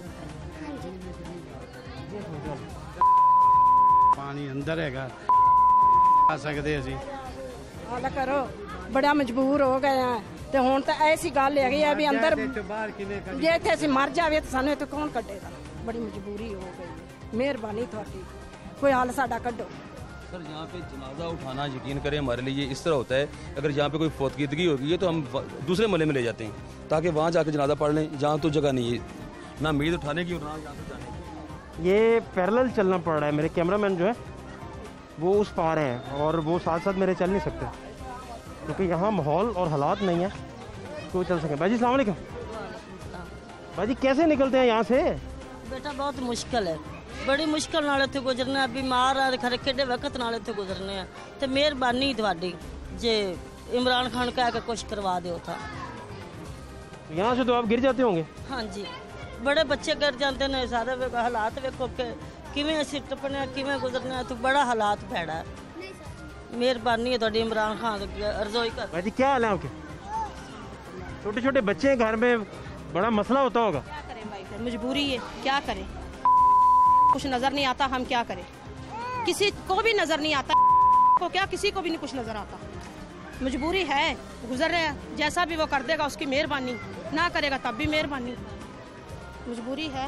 पानी अंदर हैगा, आ सकते असी। हाल करो, बड़ा मजबूर हो गए हैं। ਤੇ ਹੁਣ ਤਾਂ ਐਸੀ ਗੱਲ ਹੈਗੀ ਆ ਵੀ ਅੰਦਰ ਜੇ ਇੱਥੇ ਅਸੀਂ ਮਰ ਜਾਵੇ ਤਾਂ ਸਾਨੂੰ ਇੱਥੇ ਕੌਣ ਕੱਢੇਗਾ। ਬੜੀ ਮਜਬੂਰੀ ਹੋ गई। मेहरबानी ਤੁਹਾਡੀ, कोई हाल साडा कड्डो। सर यहाँ पे जनाजा उठाना यकीन करें हमारे लिए इस तरह होता है, अगर यहाँ पे कोई फौतगीदगी हो गई है तो हम दूसरे मोहल्ले में ले जाते हैं ताकि वहाँ जाके जनाजा पढ़ लें। जहाँ तो जगह नहीं है ना मीद उठाने की और ना यहाँ से जाने की। ये पैरेलल चलना पड़ रहा है। मेरे कैमरामैन जो है वो उस पार हैं और वो साथ साथ मेरे चल नहीं सकते क्योंकि यहाँ माहौल और हालात नहीं है तो चल सके। भाजी अस्सलाम वालेकुम। भाजी कैसे निकलते हैं यहाँ से? बेटा बहुत मुश्किल है, बड़ी मुश्किल नाल इत्थे गुजरना। बीमार आ खरे किड्डे वक्त नाल इत्थे गुजरने आ ते मेहरबानी तुहाडी जे इमरान खान कह के कुछ करवा दो था। यहाँ से तो आप गिर जाते होंगे? हाँ जी, बड़े बच्चे गिर जाते हैं। सारे हालात वेखो किवें असीं टप्पने, किवें गुजरने, तो बड़ा हालात भैड़ा है। मेहरबानी है तुहाडी इमरान खान की अर्ज़ोई कर। भाजी क्या हाल है आपके? छोटे छोटे बच्चे हैं घर में, बड़ा मसला होता होगा। क्या करें भाई, फिर मजबूरी है, क्या करें। कुछ नजर नहीं आता, हम क्या करें। किसी को भी नजर नहीं आता, को क्या किसी को भी नहीं कुछ नजर आता। मजबूरी है, गुजर रहे हैं। जैसा भी वो कर देगा उसकी मेहरबानी, ना करेगा तब भी मेहरबानी। मजबूरी है।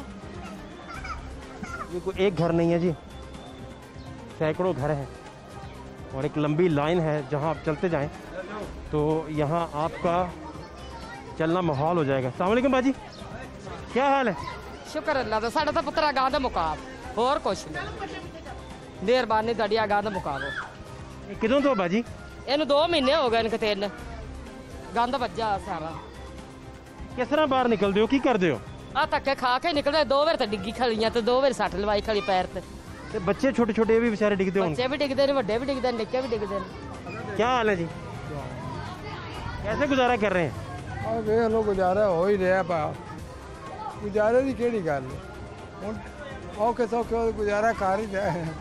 ये कोई एक घर नहीं है जी, सैकड़ों घर हैं और एक लंबी लाइन है। जहां आप चलते जाएं तो यहां आपका चलना माहौल हो जाएगा। अस्सलाम वालेकुम बाजी, क्या हाल है? शुक्र अल्लाह दा, साडा तां पुत्तरा गां दा मुकाब, होर कुछ नहीं। मेहरबानी तुहाडी गां दा मुकाबो। किदों तो बाजी? इहनूं 2 महीने हो गए न, 3 गंद वज्जा सारा। किस तरह बाहर निकलते हो, की करते हो? आ धक्के खा के निकलदे। 2 बार तां डिग्गी खलियां ते 2 बार सट लवाई खली पैर ते। बच्चे छोटे छोटे भी बेचारे डिगते होंगे? बच्चे भी डिगदे ने, वड्डे भी डिगदे ने, निक्के भी डिगदे ने। क्या हाल है जी, कैसे गुजारा कर रहे हैं? ਵੇਖ ਲੋ ਗੁਜ਼ਾਰਾ ਹੋ ਹੀ ਰਿਹਾ ਪਾ। ਗੁਜ਼ਾਰੇ ਦੀ ਕਿਹੜੀ ਗੱਲ ਹੈ, ਹੁਣ ਔਖੇ ਸੌਖੇ ਗੁਜ਼ਾਰਾ ਕਰ ਹੀ ਰਿਹਾ ਹੈ।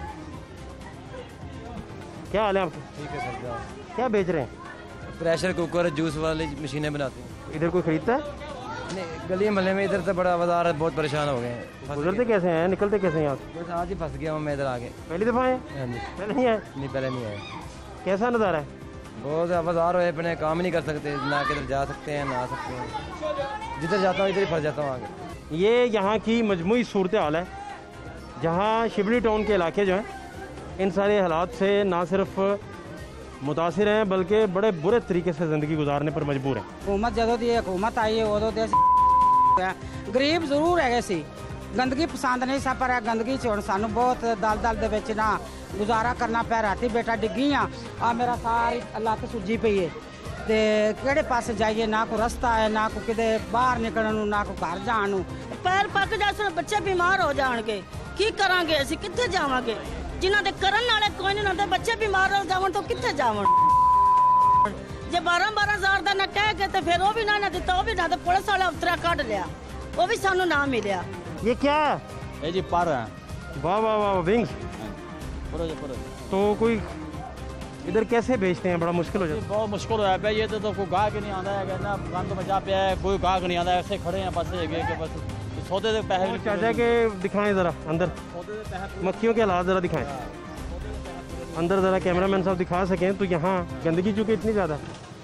क्या हाल है आपके? ठीक है सर। क्या बेच रहे हैं? प्रेशर कुकर, जूस वाली मशीनें बनाते हैं। इधर कोई खरीदता है? नहीं, गली मोहल्ले में इधर से बड़ा बाजार है, बहुत परेशान हो गए हैं। गुजरते कैसे हैं, निकलते कैसे हैं यहाँ से? बस आज ही फंस गया हूँ मैं इधर आके। पहली दफ़ा आए? हाँ जी। पहले नहीं आए? नहीं, पहले नहीं आए। कैसा नज़ारा है? बहुत बाजार है, अपने काम ही नहीं कर सकते, ना किधर जा सकते हैं ना आ सकते हैं। जिधर जाता हूँ इधर ही फंस जाता हूँ आगे। ये यहाँ की मजमूई सूरत हाल है जहाँ शिबली टाउन के इलाके जो हैं इन सारे हालात से ना सिर्फ मुतासिर हैं बल्कि बड़े बुरे तरीके से ज़िंदगी गुजारने पर मजबूर हैं। हुकूमत जदों दी हुकूमत आई है उदों ते गरीब जरूर है सी, गंदगी पसंद नहीं सा, पर गंदगी च हुण सानू बहुत दल दे विच ना गुजारा करना पै। राती बेटा डिग्गी आ मेरा सारी लत्त सुजी पई है ते किहड़े पासे जाइए, ना कोई रस्ता है, ना कोई किते बाहर निकलण नूं, ना कोई घर जाण नूं। पैर पक जासन, बच्चे बीमार हो जाणगे, की करांगे असीं, कित्थे जावांगे? जिन्हां दे करन वाले कोई नहीं, उन्हां दे बच्चे बीमार हो जावण तो कित्थे जावण? जे 12-12 हज़ार का कह के फिर वो भी ना दिता, वो भी ना, पुलिस वाले अफसर कट लिया, वो भी सानू ना मिलिया। ये क्या है? ये जी पर है। वाह वाह वाह, विंग्स। तो कोई इधर कैसे बेचते हैं? बड़ा मुश्किल हो जाता है। बहुत मुश्किल होया पे, ये तो कोई गाहक नहीं आता है ना, गंद मचा पे है, कोई गाहक नहीं आता, ऐसे खड़े हैं बस के बस सौदे दे पैसे। चाचा के दिखाएं जरा अंदर, मक्खियों के हालात जरा दिखाएं अंदर, जरा कैमरामैन साहब दिखा सकें तो। यहाँ गंदगी चूँकि इतनी ज़्यादा।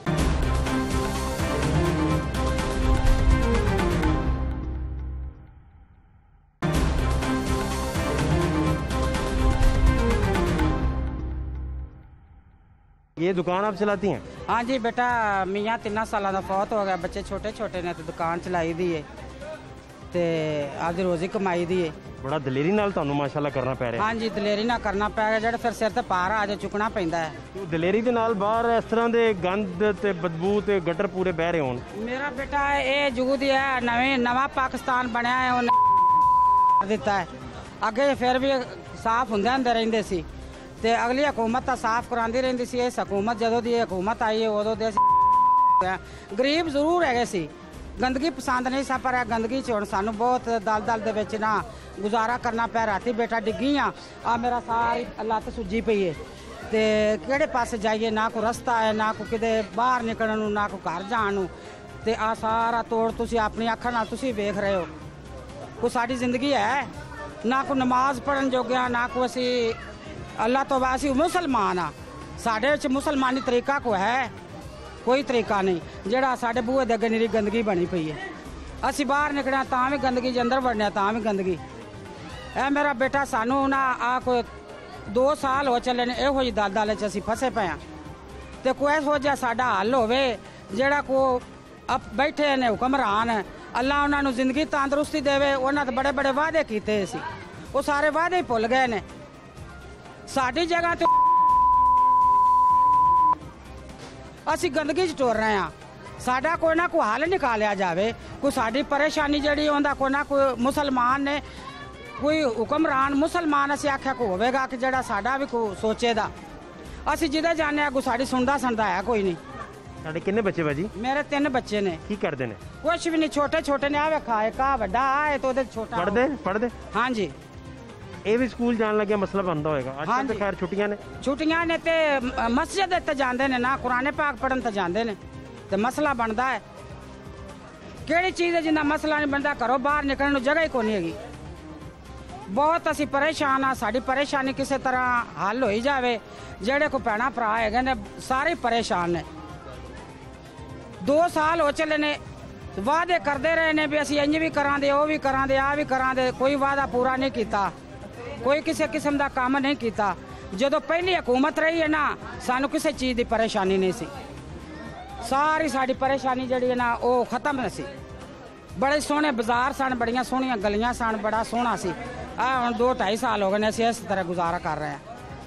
ये दुकान आप चलाती हैं? हाँ जी बेटा, मियाँ 3 साल का फौत हो गया, बच्चे छोटे छोटे ने, तो दुकान चलाई दी है ते आज रोजी कमाई दी है। बड़ा दलेरी नाल ਤੁਹਾਨੂੰ ਮਾਸ਼ਾਅੱਲਾ ਕਰਨਾ ਪੈ ਰਿਹਾ। हाँ जी, दलेरी ना करना पै गया, जेड़ा फिर सिर ते पार आ जाए चुकना पैंदा है। तो दलेरी ਦੇ ਨਾਲ ਬਾਹਰ ਇਸ ਤਰ੍ਹਾਂ ਦੇ ਗੰਦ ਤੇ ਬਦਬੂ ਤੇ ਗਟਰ ਪੂਰੇ ਬਹਿ ਰਹੇ ਹੋਣ। मेरा बेटा ये जूद है नवा पाकिस्तान बनया है, उन्हें दिता है। अगे फिर भी साफ होंदे रहंदे सी ते अगली हुकूमत तो साफ करांदी रहंदी सी। इस हुकूमत जदों दी हुकूमत आई है उदों दे गरीब जरूर है सी, गंदगी पसंद नहीं सा, पर गंदगी च हुण सानू बहुत दल दे विच ना गुजारा करना पै। राती बेटा डिग्गी आ मेरा सारी लत्त सुजी पई है ते किहड़े पासे जाइए, ना कोई रस्ता है, ना कोई किते बाहर निकलण नूं, ना कोई घर जाण नूं। ते आ सारा तोड़ तुसी अपनी अखां नाल तुसी वेख रहे हो। कोई साडी जिंदगी है ना, कोई नमाज पढ़न जोगिया, ना कोई असी अल्लाह तो वासी मुसलमान आ। साडे विच मुसलमानी तरीका को है कोई तरीका नहीं, जेड़ा साडे बूहे दे अगे निरी गंदगी बनी पई है। असी बाहर निकलिया तां भी गंदगी, जे अंदर वड़ने तां भी गंदगी। ए मेरा बेटा सानू ना आ कोई 2 साल हो चले ने इहो जी दल च असी फसे पे ते कोई इहो जिहा साडा हल होवे, जेड़ा को अब बैठे ने हुक्मरान, अल्लाह उन्हां नूं जिंदगी तंदुरुस्ती देवे। उन्हां ते बड़े बड़े वादे कीते सी, वो सारे वादे ही भुल गए ने। साडी जगह ते असी गंदगी च टुर रहे हैं। साडा कोई ना कोई हल निकालिया जावे, कोई साडी परेशानी जड़ी होंदा, कोई ना कोई मुसलमान ने, कोई हुक्मरान मुसलमान असी आख्या को होवेगा कि जेड़ा साडा भी को सोचेदा। असी जिदे जाने अगू साडी सुनदा है कोई नहीं। साडे किन्ने बच्चे बाजी? मेरे 3 बच्चे ने। की करदे ने? कुछ भी नहीं, छोटे छोटे ने। आ वेखा एक वड्डा है तो ओदे छोटा पढ़दे। हाँ जी, ਇਹ ਵੀ ਸਕੂਲ ਜਾਣ ਲੱਗਿਆ ਮਸਲਾ ਬੰਦਾ ਹੋਏਗਾ ਅੱਜ ਤੱਕ। ਖੈਰ ਛੁੱਟੀਆਂ ਨੇ ਤੇ ਮਸਜਿਦ ਤੇ ਜਾਂਦੇ ਨੇ ਨਾ, ਕੁਰਾਨ ਪਾਕ ਪੜਨ ਤੇ ਜਾਂਦੇ ਨੇ ਤੇ ਮਸਲਾ ਬਣਦਾ ਹੈ। ਕਿਹੜੀ ਚੀਜ਼ ਹੈ ਜਿੰਦਾ ਮਸਲਾ ਨਹੀਂ ਬਣਦਾ? ਘਰੋਂ ਬਾਹਰ ਨਿਕਲਣ ਨੂੰ ਜਗ੍ਹਾ ਹੀ ਕੋਈ ਨਹੀਂ ਹੈਗੀ। ਬਹੁਤ ਅਸੀਂ ਪਰੇਸ਼ਾਨ ਆ, ਸਾਡੀ ਪਰੇਸ਼ਾਨੀ ਕਿਸੇ ਤਰ੍ਹਾਂ ਹੱਲ ਹੋਈ ਜਾਵੇ। ਜਿਹੜੇ ਕੋ ਭੈਣਾਂ ਭਰਾ ਹੈਗੇ ਨੇ ਸਾਰੇ ਪਰੇਸ਼ਾਨ ਨੇ। 2 ਸਾਲ ਹੋ ਚੱਲੇ ਨੇ, ਵਾਅਦੇ ਕਰਦੇ ਰਹੇ ਨੇ ਵੀ ਅਸੀਂ ਇੰਜ ਵੀ ਕਰਾਂਗੇ, ਉਹ ਵੀ ਕਰਾਂਗੇ, ਆ ਵੀ ਕਰਾਂਗੇ। ਕੋਈ ਵਾਅਦਾ ਪੂਰਾ ਨਹੀਂ ਕੀਤਾ, कोई किसी किस्म का काम नहीं किया। जो पहली हुकूमत रही है ना, सानू किसी चीज़ की परेशानी नहीं सी। सारी साड़ी परेशानी जड़ी है ना वो खत्म सी। बड़े सोहने बाजार सन, बड़ियां सोहनियां गलियां सन, बड़ा सोहना सी। हुण 2-2.5 साल हो गए ने असीं इस तरह गुजारा कर रहे हैं।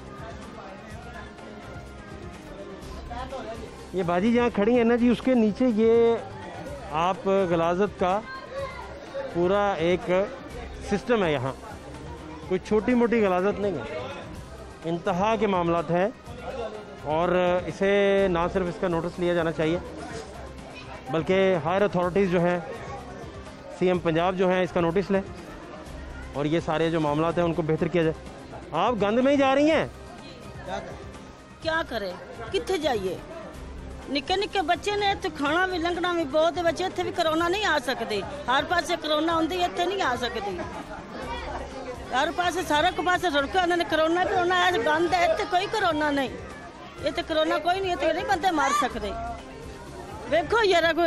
ये बाजी जहाँ खड़ी है ना जी, उसके नीचे ये आप गलाजत का पूरा एक सिस्टम है। यहाँ कोई छोटी मोटी गलाजत नहीं है, इंतहा के मामलात हैं। और इसे ना सिर्फ इसका नोटिस लिया जाना चाहिए, बल्कि हायर अथॉरिटीज़ जो हैं, सीएम पंजाब जो हैं, इसका नोटिस लें और ये सारे जो मामलात हैं उनको बेहतर किया जाए। आप गंद में ही जा रही हैं, क्या करें, कितने जाइए? निक्के निक्के बच्चे ने, इतने खाना भी लंघना भी बहुत है। बच्चे इतने भी करोना नहीं आ सकते, हर पास करोना आती, इतने नहीं आ सकती। हर पास सारा पास रुका उन्होंने करोना है, गंद है, इतने कोई करोना नहीं, इतने करोना कोई नहीं, इतने नहीं बंदे मार सकते। वेखो यार कोई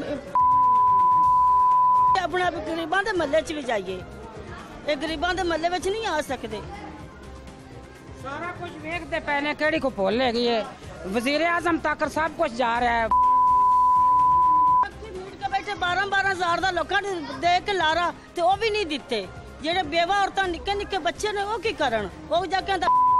अपना गरीबां दे महल्ले च भी जाइए, ये गरीबां दे महल्ले विच नहीं आ सकते। सारा कुछ वेखते पे ने, केड़ी को भुल हैगी है। वजीर आजम तक सब कुछ जा रहा है। मीट के बैठे 12-12 हज़ार का लोगों ने दे के लारा ते वो भी नहीं दिते। जेडे बेवा औरतां निक्के निक्के बच्चे ने वो की करन, वो जाके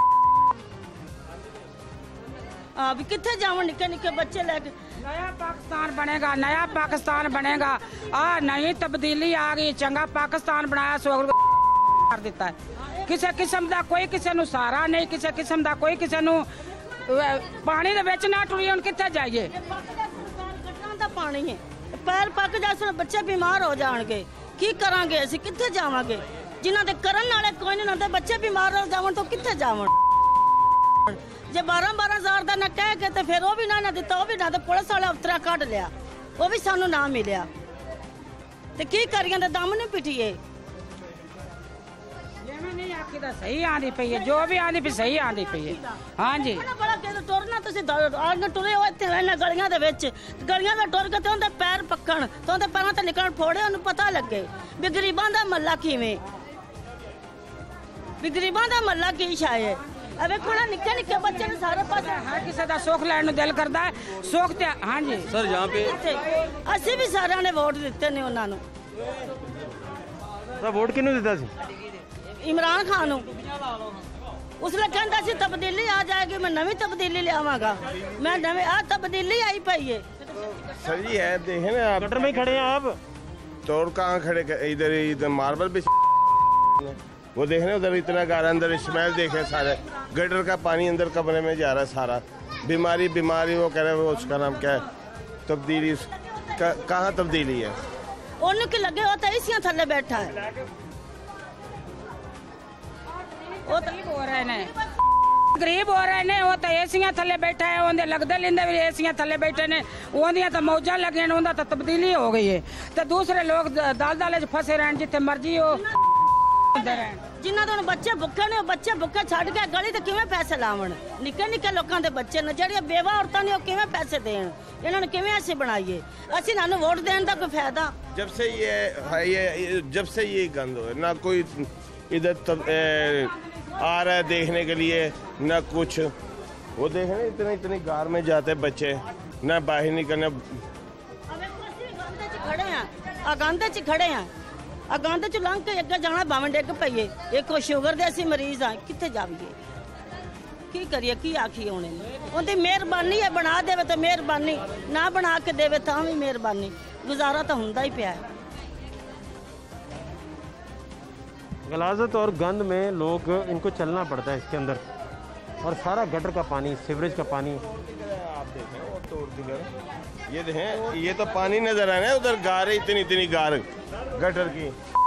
भी कितने जावन निक्के निक्के बच्चे लेके। नया पाकिस्तान बनेगा, नया पाकिस्तान बनेगा। नई तब्दीली आ गई, चंगा पाकिस्तान बनाया सो कर दिता है। किसी किस्म का कोई किसी नूं सहारा नहीं, किसी किस्म का कोई किसी नूं पानी दे विच ना टुरी हुण कित्थे जाइए गटरां दा पानी है पैर पक जासण बच्चे बीमार हो जाणगे की करांगे असीं कित्थे जावांगे जिन्हां दे करन वाले कोई नहीं उन्हां दे बच्चे बीमार हो जावन तो कित्थे जावन जे 12-12 हज़ार दा ना कह के ते फिर वो भी ना दिता वो भी ना ते पुलिस वाले अफसर कढ लिया वो भी सानू ना मिलिया ते की करिए ते दम नहीं पिटिए नहीं आखिदा सही आंदी पई है जो भी आंदी पई सही आंदी पई है हां जी बड़ा कहते टुरना तुसीं आग टुरे हो इत्थे इन्हां गलियां दे विच गलियां दा टुर के ते उनदे पैर पक्कण ते उनदे पैरां ते निकलण फोड़े उन्हें पता लगे भी गरीबां दा मल्ला किवें भी गरीबां दा मल्ला की शाय है अबे कोड़ा निक्के निक्के बच्चे ने सारे पास हर किसी दा सुख लैण नूं दिल करदा है सुख ते हां जी सर यहाँ पे ਅਸੀਂ ਵੀ ਸਾਰਿਆਂ ਨੇ ਵੋਟ ਦਿੱਤੇ ਨੇ ਉਹਨਾਂ ਨੂੰ ਤਾਂ ਵੋਟ ਕਿਹਨੂੰ ਦਿੱਤਾ ਸੀ ਇਮਰਾਨ ਖਾਨ ਨੂੰ ਉਸਲੇ ਕਹਿੰਦਾ ਸੀ ਤਬਦੀਲੀ ਆ ਜਾਏਗੀ ਮੈਂ ਨਵੀਂ ਤਬਦੀਲੀ ਲਿਆਵਾਂਗਾ मैं नवी आ तब्दीली आई पई है सर जी है देखें ना आप गटर में खड़े हैं आप तो और कहाँ खड़े इधर मार्बल पे वो देख रहे उधर इतना गारा अंदर स्मेल देखे सारे गटर का पानी अंदर कमरे में जा रहा है सारा बीमारी वो कह रहे हैं उसका नाम क्या है तब्दीली कहाँ तब्दीली है उन्हें की लगे वो तो इसी थल्ले बैठा है वो तो हो रहे ने गरीब हो रहे ने वो तो एसियां थल्ले बैठा है उनके लगदे लिंदे भी एसियां थल्ले बैठे ने उन्दियां तो मौजां लगे ने उनदा तो तब्दीली हो गई है तो दूसरे लोग दलदल च फसे रहन जिथे मर्जी हो जिन्हां दे बच्चे भुखे ने बच्चे भुखे छड़ के गली ते किवें पैसे लावण निक्के निक्के लोकां दे बच्चे ने जेहड़ियां बेवा औरतां ने किवें पैसे देण इन्हां नूं किवें असीं बनाईए असीं इन्हां नूं वोट देण दा कोई फायदा जब से ये गंद हो ना कोई इधर आ रहा है देखने के लिए ना कुछ वो देख रहे इतनी गार में जाते बच्चे ना बाहर निकलने खड़े हैं अगंध च खड़े हैं अगंध च लंघ के अगे जाना बावन डिग पईए एक शुगर दे असीं मरीज हाँ कित्थे जावीए की करिए की आखिए होने उनकी मेहरबानी है बना देवे तो मेहरबानी ना बना के देवे तां भी मेहरबानी गुजारा तो हुंदा ही पिया है गलाजत और गंद में लोग इनको चलना पड़ता है इसके अंदर और सारा गटर का पानी सीवरेज का पानी आप देखें ये देखें ये तो पानी नजर आ रहा है उधर गार है इतनी गार गटर की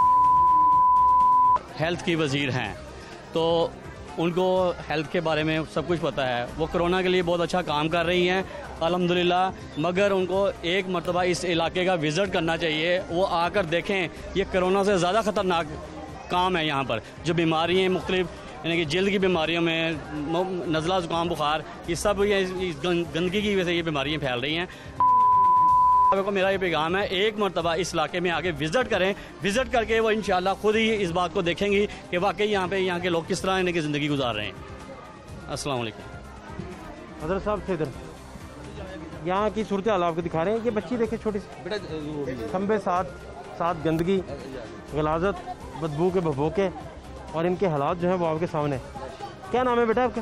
हेल्थ की वजीर हैं तो उनको हेल्थ के बारे में सब कुछ पता है वो कोरोना के लिए बहुत अच्छा काम कर रही हैं अल्हम्दुलिल्लाह मगर उनको एक मरतबा इस इलाके का विज़िट करना चाहिए वो आकर देखें ये कोरोना से ज़्यादा ख़तरनाक काम है यहाँ पर जो बीमारी हैं मुख्तलिफ यानी कि जल्द की बीमारियों में नज़ला ज़ुकाम बुखार ये सब ये इस गंदगी की वजह से ये बीमारियाँ फैल रही हैं को मेरा ये पैगाम है एक मरतबा इस इलाके में आके विज़िट करें विज़िट करके वो इंशाल्लाह खुद ही इस बात को देखेंगी कि वाकई यहाँ के लोग किस तरह इनकी ज़िंदगी गुजार रहे हैं। अस्सलाम वालेकुम। हज़रत साहब से इधर यहाँ की सूरत हाल आपको दिखा रहे हैं। ये बच्ची देखे छोटी सी खंबे साथ गंदगी गलाजत बदबू के भभोके और इनके हालात जो हैं वो आपके सामने। क्या नाम है बेटा आपका?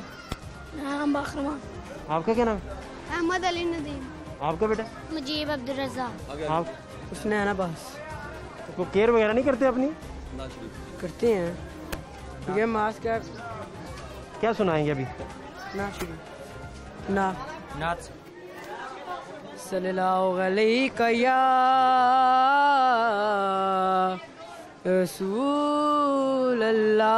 आपका क्या नाम है? अहमद अली नदीम। आपका बेटा? मुजीब अब्दुल रज़्ज़ाक। आप? उसने है ना बस तो केयर वगैरह नहीं करते अपनी? करते हैं ये मास्क क्या सुनाएंगे अभी? ना शुरू ना नाच सल्लल्लाहु अलैहि या रसूल अल्लाह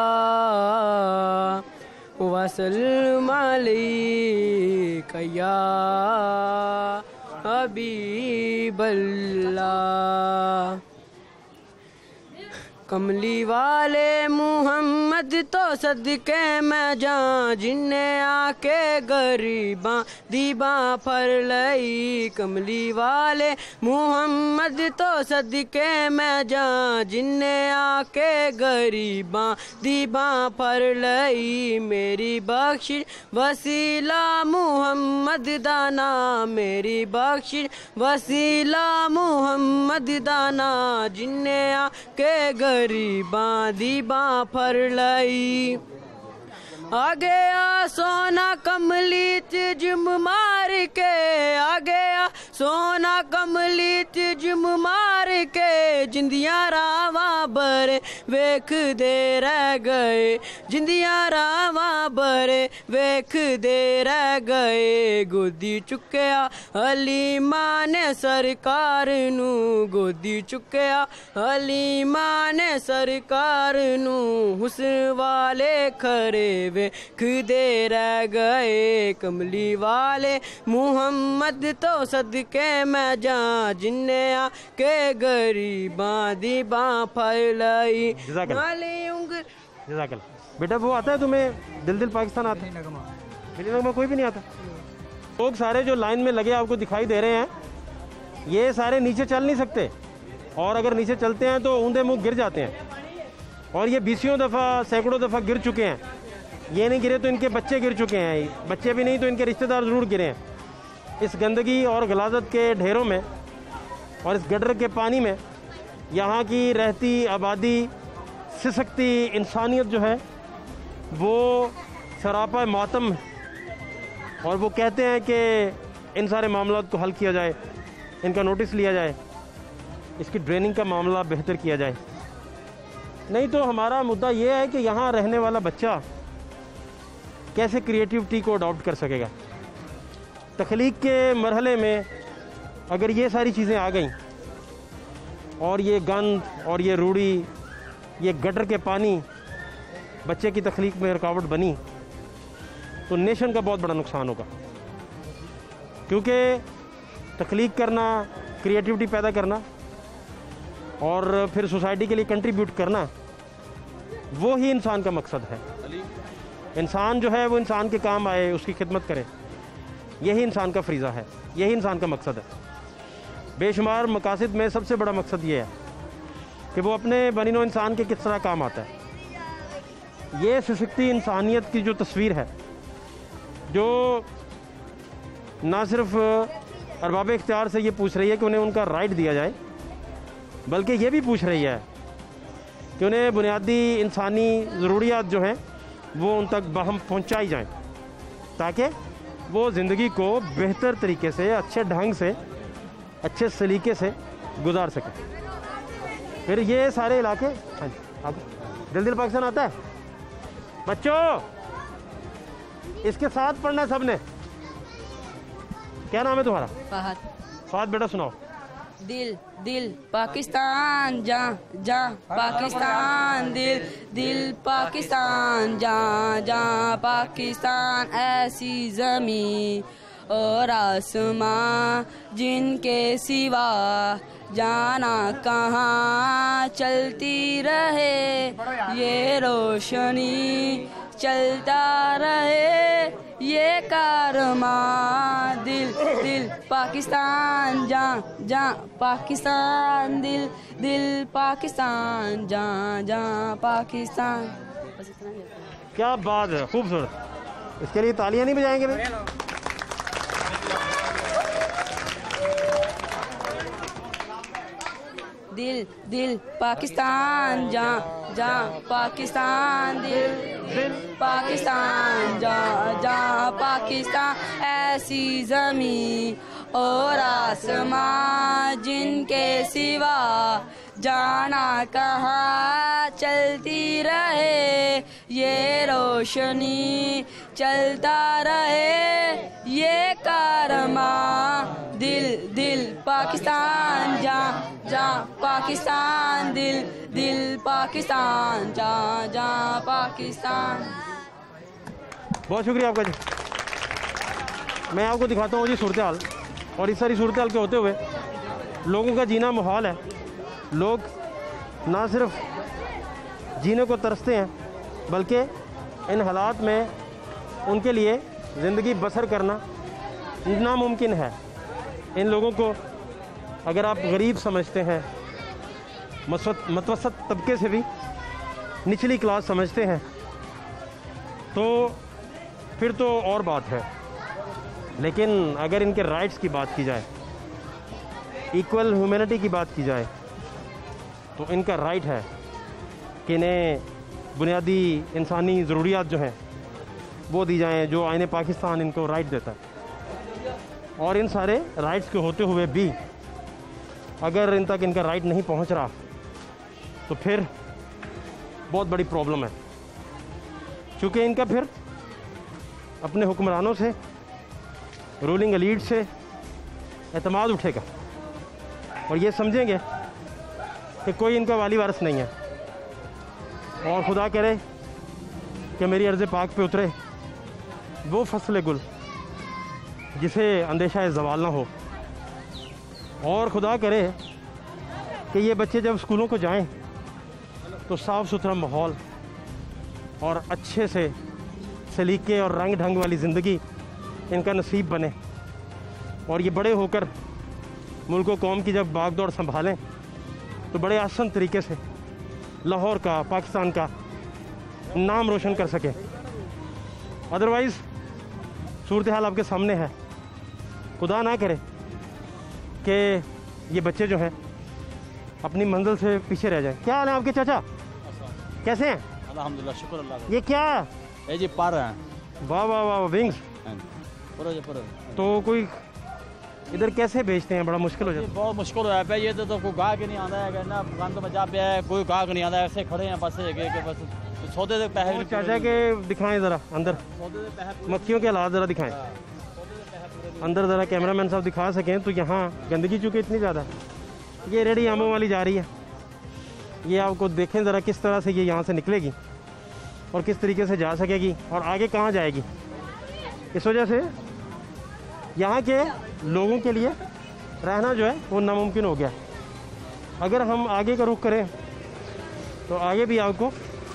वसल्लम अलैका या हबीब अल्लाह। कमली वाले मुहम्मद तो सदके मैं जान जिन्ने आके गरीबां दी बां फड़ लई। कमली वाले मुहम्मद तो सदके मैं जान जिन्ने आके गरीबां दी बां फड़ लई। मेरी बख्शिश वसीला मुहम्मद दा नाम मेरी बख्शिश वसीला मुहम्मद दा नाम जिन्ने आके गरीबां दी बां फड़ लई। आ गया सोना कमली च जिम मार के आ गया सोना कमली तिजम मार के जिंदियां रावा बरे वेख दे रह गए, जिंदियां रावा बरे वेख दे रह गए। गोदी चुक्या हलीमा ने सरकार नू, गोदी चुक्या हलीमा ने सरकार नू, हुस्न वाले खरे वेख दे रह गए। कमली वाले मुहम्मद तो सदके मैं जा, जिन्ने आके गरीबां दी बां फैलाई। बेटा वो आता है तुम्हें दिल दिल पाकिस्तान आता है? नगमा कोई भी नहीं आता। लोग सारे जो लाइन में लगे आपको दिखाई दे रहे हैं, ये सारे नीचे चल नहीं सकते, और अगर नीचे चलते हैं तो ऊंधे मुंह गिर जाते हैं। और ये बीसियों दफ़ा सैकड़ों दफ़ा गिर चुके हैं। ये नहीं गिरे तो इनके बच्चे गिर चुके हैं, बच्चे भी नहीं तो इनके रिश्तेदार ज़रूर गिरे हैं। इस गंदगी और गलाजत के ढेरों में और इस गटर के पानी में यहाँ की रहती आबादी, सिसकती इंसानियत जो है वो सरापा मातम है। और वो कहते हैं कि इन सारे मामलों को हल किया जाए, इनका नोटिस लिया जाए, इसकी ड्रेनिंग का मामला बेहतर किया जाए। नहीं तो हमारा मुद्दा ये है कि यहाँ रहने वाला बच्चा कैसे क्रिएटिविटी को अडॉप्ट कर सकेगा। तख्लीक के मरहले में अगर ये सारी चीज़ें आ गई और ये गंद और ये रूढ़ी, ये गटर के पानी बच्चे की तख्लीक में रुकावट बनी तो नेशन का बहुत बड़ा नुकसान होगा। क्योंकि तख्लीक करना, क्रिएटिविटी पैदा करना और फिर सोसाइटी के लिए कंट्रीब्यूट करना, वो ही इंसान का मकसद है। इंसान जो है वो इंसान के काम आए, उसकी खिदमत करे, यही इंसान का फरीज़ा है, यही इंसान का मकसद है। बेशुमार मकासद में सबसे बड़ा मकसद ये है कि वो अपने बनीनो इंसान के किस तरह काम आता है। ये सिसकती इंसानियत की जो तस्वीर है, जो ना सिर्फ अरबाब इख्तियार से ये पूछ रही है कि उन्हें उनका राइट दिया जाए, बल्कि ये भी पूछ रही है कि उन्हें बुनियादी इंसानी ज़रूरियात जो हैं वो उन तक बहम पहुंचाई जाएं, ताकि वो ज़िंदगी को बेहतर तरीके से, अच्छे ढंग से, अच्छे सलीके से गुजार सकें। फिर ये सारे इलाके, हाँ जी, आगे दिल दिल पाकिस्तान आता है। बच्चों इसके साथ पढ़ना सबने। क्या नाम है तुम्हारा? फहद। फहद बेटा सुनाओ। दिल दिल पाकिस्तान जा जा पाकिस्तान, दिल दिल पाकिस्तान जा जा पाकिस्तान। ऐसी ज़मीं और आसमां जिनके सिवा जाना कहाँ, चलती रहे ये रोशनी, चलता रहे ये कारवां। दिल दिल पाकिस्तान जा जा पाकिस्तान, दिल दिल पाकिस्तान जा जा पाकिस्तान। क्या बात है, खूबसूरत। इसके लिए तालियां नहीं बजाएंगे भाई? दिल दिल पाकिस्तान जा जा पाकिस्तान, दिल दिल पाकिस्तान जा जा पाकिस्तान। ऐसी ज़मीं और आसमां जिनके सिवा जाना कहाँ, चलती रहे ये रोशनी, चलता रहे ये कारवां। दिल दिल पाकिस्तान जा जा पाकिस्तान, दिल दिल पाकिस्तान जा जा पाकिस्तान। बहुत शुक्रिया आपका जी। मैं आपको दिखाता हूँ जी सूरत हाल, और इस सारी सूरत हाल के होते हुए लोगों का जीना मुहाल है। लोग ना सिर्फ जीने को तरसते हैं, बल्कि इन हालात में उनके लिए ज़िंदगी बसर करना नामुमकिन है। इन लोगों को अगर आप गरीब समझते हैं, मतवसत तबके से भी निचली क्लास समझते हैं, तो फिर तो और बात है। लेकिन अगर इनके राइट्स की बात की जाए, इक्वल ह्यूमैनिटी की बात की जाए, तो इनका राइट है कि इन्हें बुनियादी इंसानी ज़रूरियात जो हैं वो दी जाएं, जो आईने पाकिस्तान इनको राइट देता है। और इन सारे राइट्स के होते हुए भी अगर इन तक इनका राइट नहीं पहुंच रहा तो फिर बहुत बड़ी प्रॉब्लम है, क्योंकि इनका फिर अपने हुक्मरानों से, रूलिंग एलीट से एतमाद उठेगा और ये समझेंगे कि कोई इनका वाली वारिस नहीं है। और खुदा करे कि मेरी अर्ज़ पाक पे उतरे वो फसल गुल जिसे अंदेशा ज़वाल ना हो, और खुदा करे कि ये बच्चे जब स्कूलों को जाएं तो साफ़ सुथरा माहौल और अच्छे से सलीके और रंग ढंग वाली ज़िंदगी इनका नसीब बने, और ये बड़े होकर मुल्क व कौम की जब भाग दौड़ संभालें तो बड़े आसान तरीके से लाहौर का, पाकिस्तान का नाम रोशन कर सकें। अदरवाइज़ सूरत हाल आपके सामने है। खुदा ना करे कि ये बच्चे जो हैं अपनी मंजिल से पीछे रह जाएं। क्या हाल है आपके चाचा, कैसे हैं? अल्हम्दुलिल्लाह, शुक्र अल्लाह का। ये क्या ये जी पर हैं। वाह वाह वाह, विंग्स। तो कोई इधर कैसे बेचते हैं? बड़ा मुश्किल हो जाता है। बहुत मुश्किल होया पे, ये तो कोई गाहक ही नहीं आंदा है ना, गंद मचा पे है, कोई गाहक नहीं आंदा, ऐसे खड़े हैं बस के बस सौदे दे पैसे। चाचा के दिखाएं ज़रा अंदर, मक्खियों के हालात ज़रा दिखाएं अंदर, ज़रा कैमरामैन साहब दिखा सकें। तो यहाँ गंदगी चूँकि इतनी ज़्यादा, ये रेडी आमों वाली जा रही है, ये आपको देखें ज़रा किस तरह से ये यहाँ से निकलेगी और किस तरीके से जा सकेगी और आगे कहाँ जाएगी। इस वजह से यहाँ के लोगों के लिए रहना जो है वो नामुमकिन हो गया। अगर हम आगे का रुख करें तो आगे भी आपको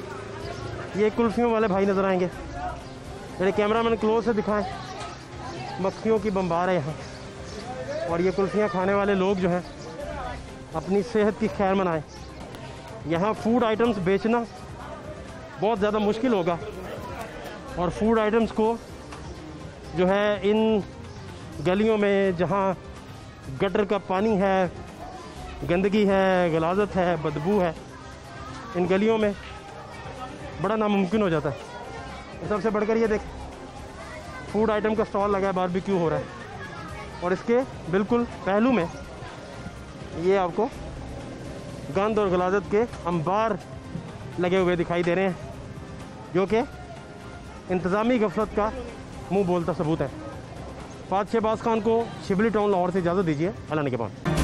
ये कुल्फियों वाले भाई नज़र आएंगे। मेरे कैमरामैन क्लोज से दिखाएं, मक्खियों की बम्बार है यहाँ, और ये कुल्फियाँ खाने वाले लोग जो हैं अपनी सेहत की खैर मनाएं। यहाँ फूड आइटम्स बेचना बहुत ज़्यादा मुश्किल होगा, और फूड आइटम्स को जो है इन गलियों में जहाँ गटर का पानी है, गंदगी है, गलाजत है, बदबू है, इन गलियों में बड़ा नामुमकिन हो जाता है। सबसे बढ़कर ये देख, फूड आइटम का स्टॉल लगा है, बारबेक्यू हो रहा है, और इसके बिल्कुल पहलू में ये आपको गंद और गलाजत के अंबार लगे हुए दिखाई दे रहे हैं, जो कि इंतज़ामी गफलत का मुंह बोलता सबूत है। फाद शहबाज खान को शिबली टाउन लाहौर से इजाज़त दीजिए। अल्लाह ने के बाद।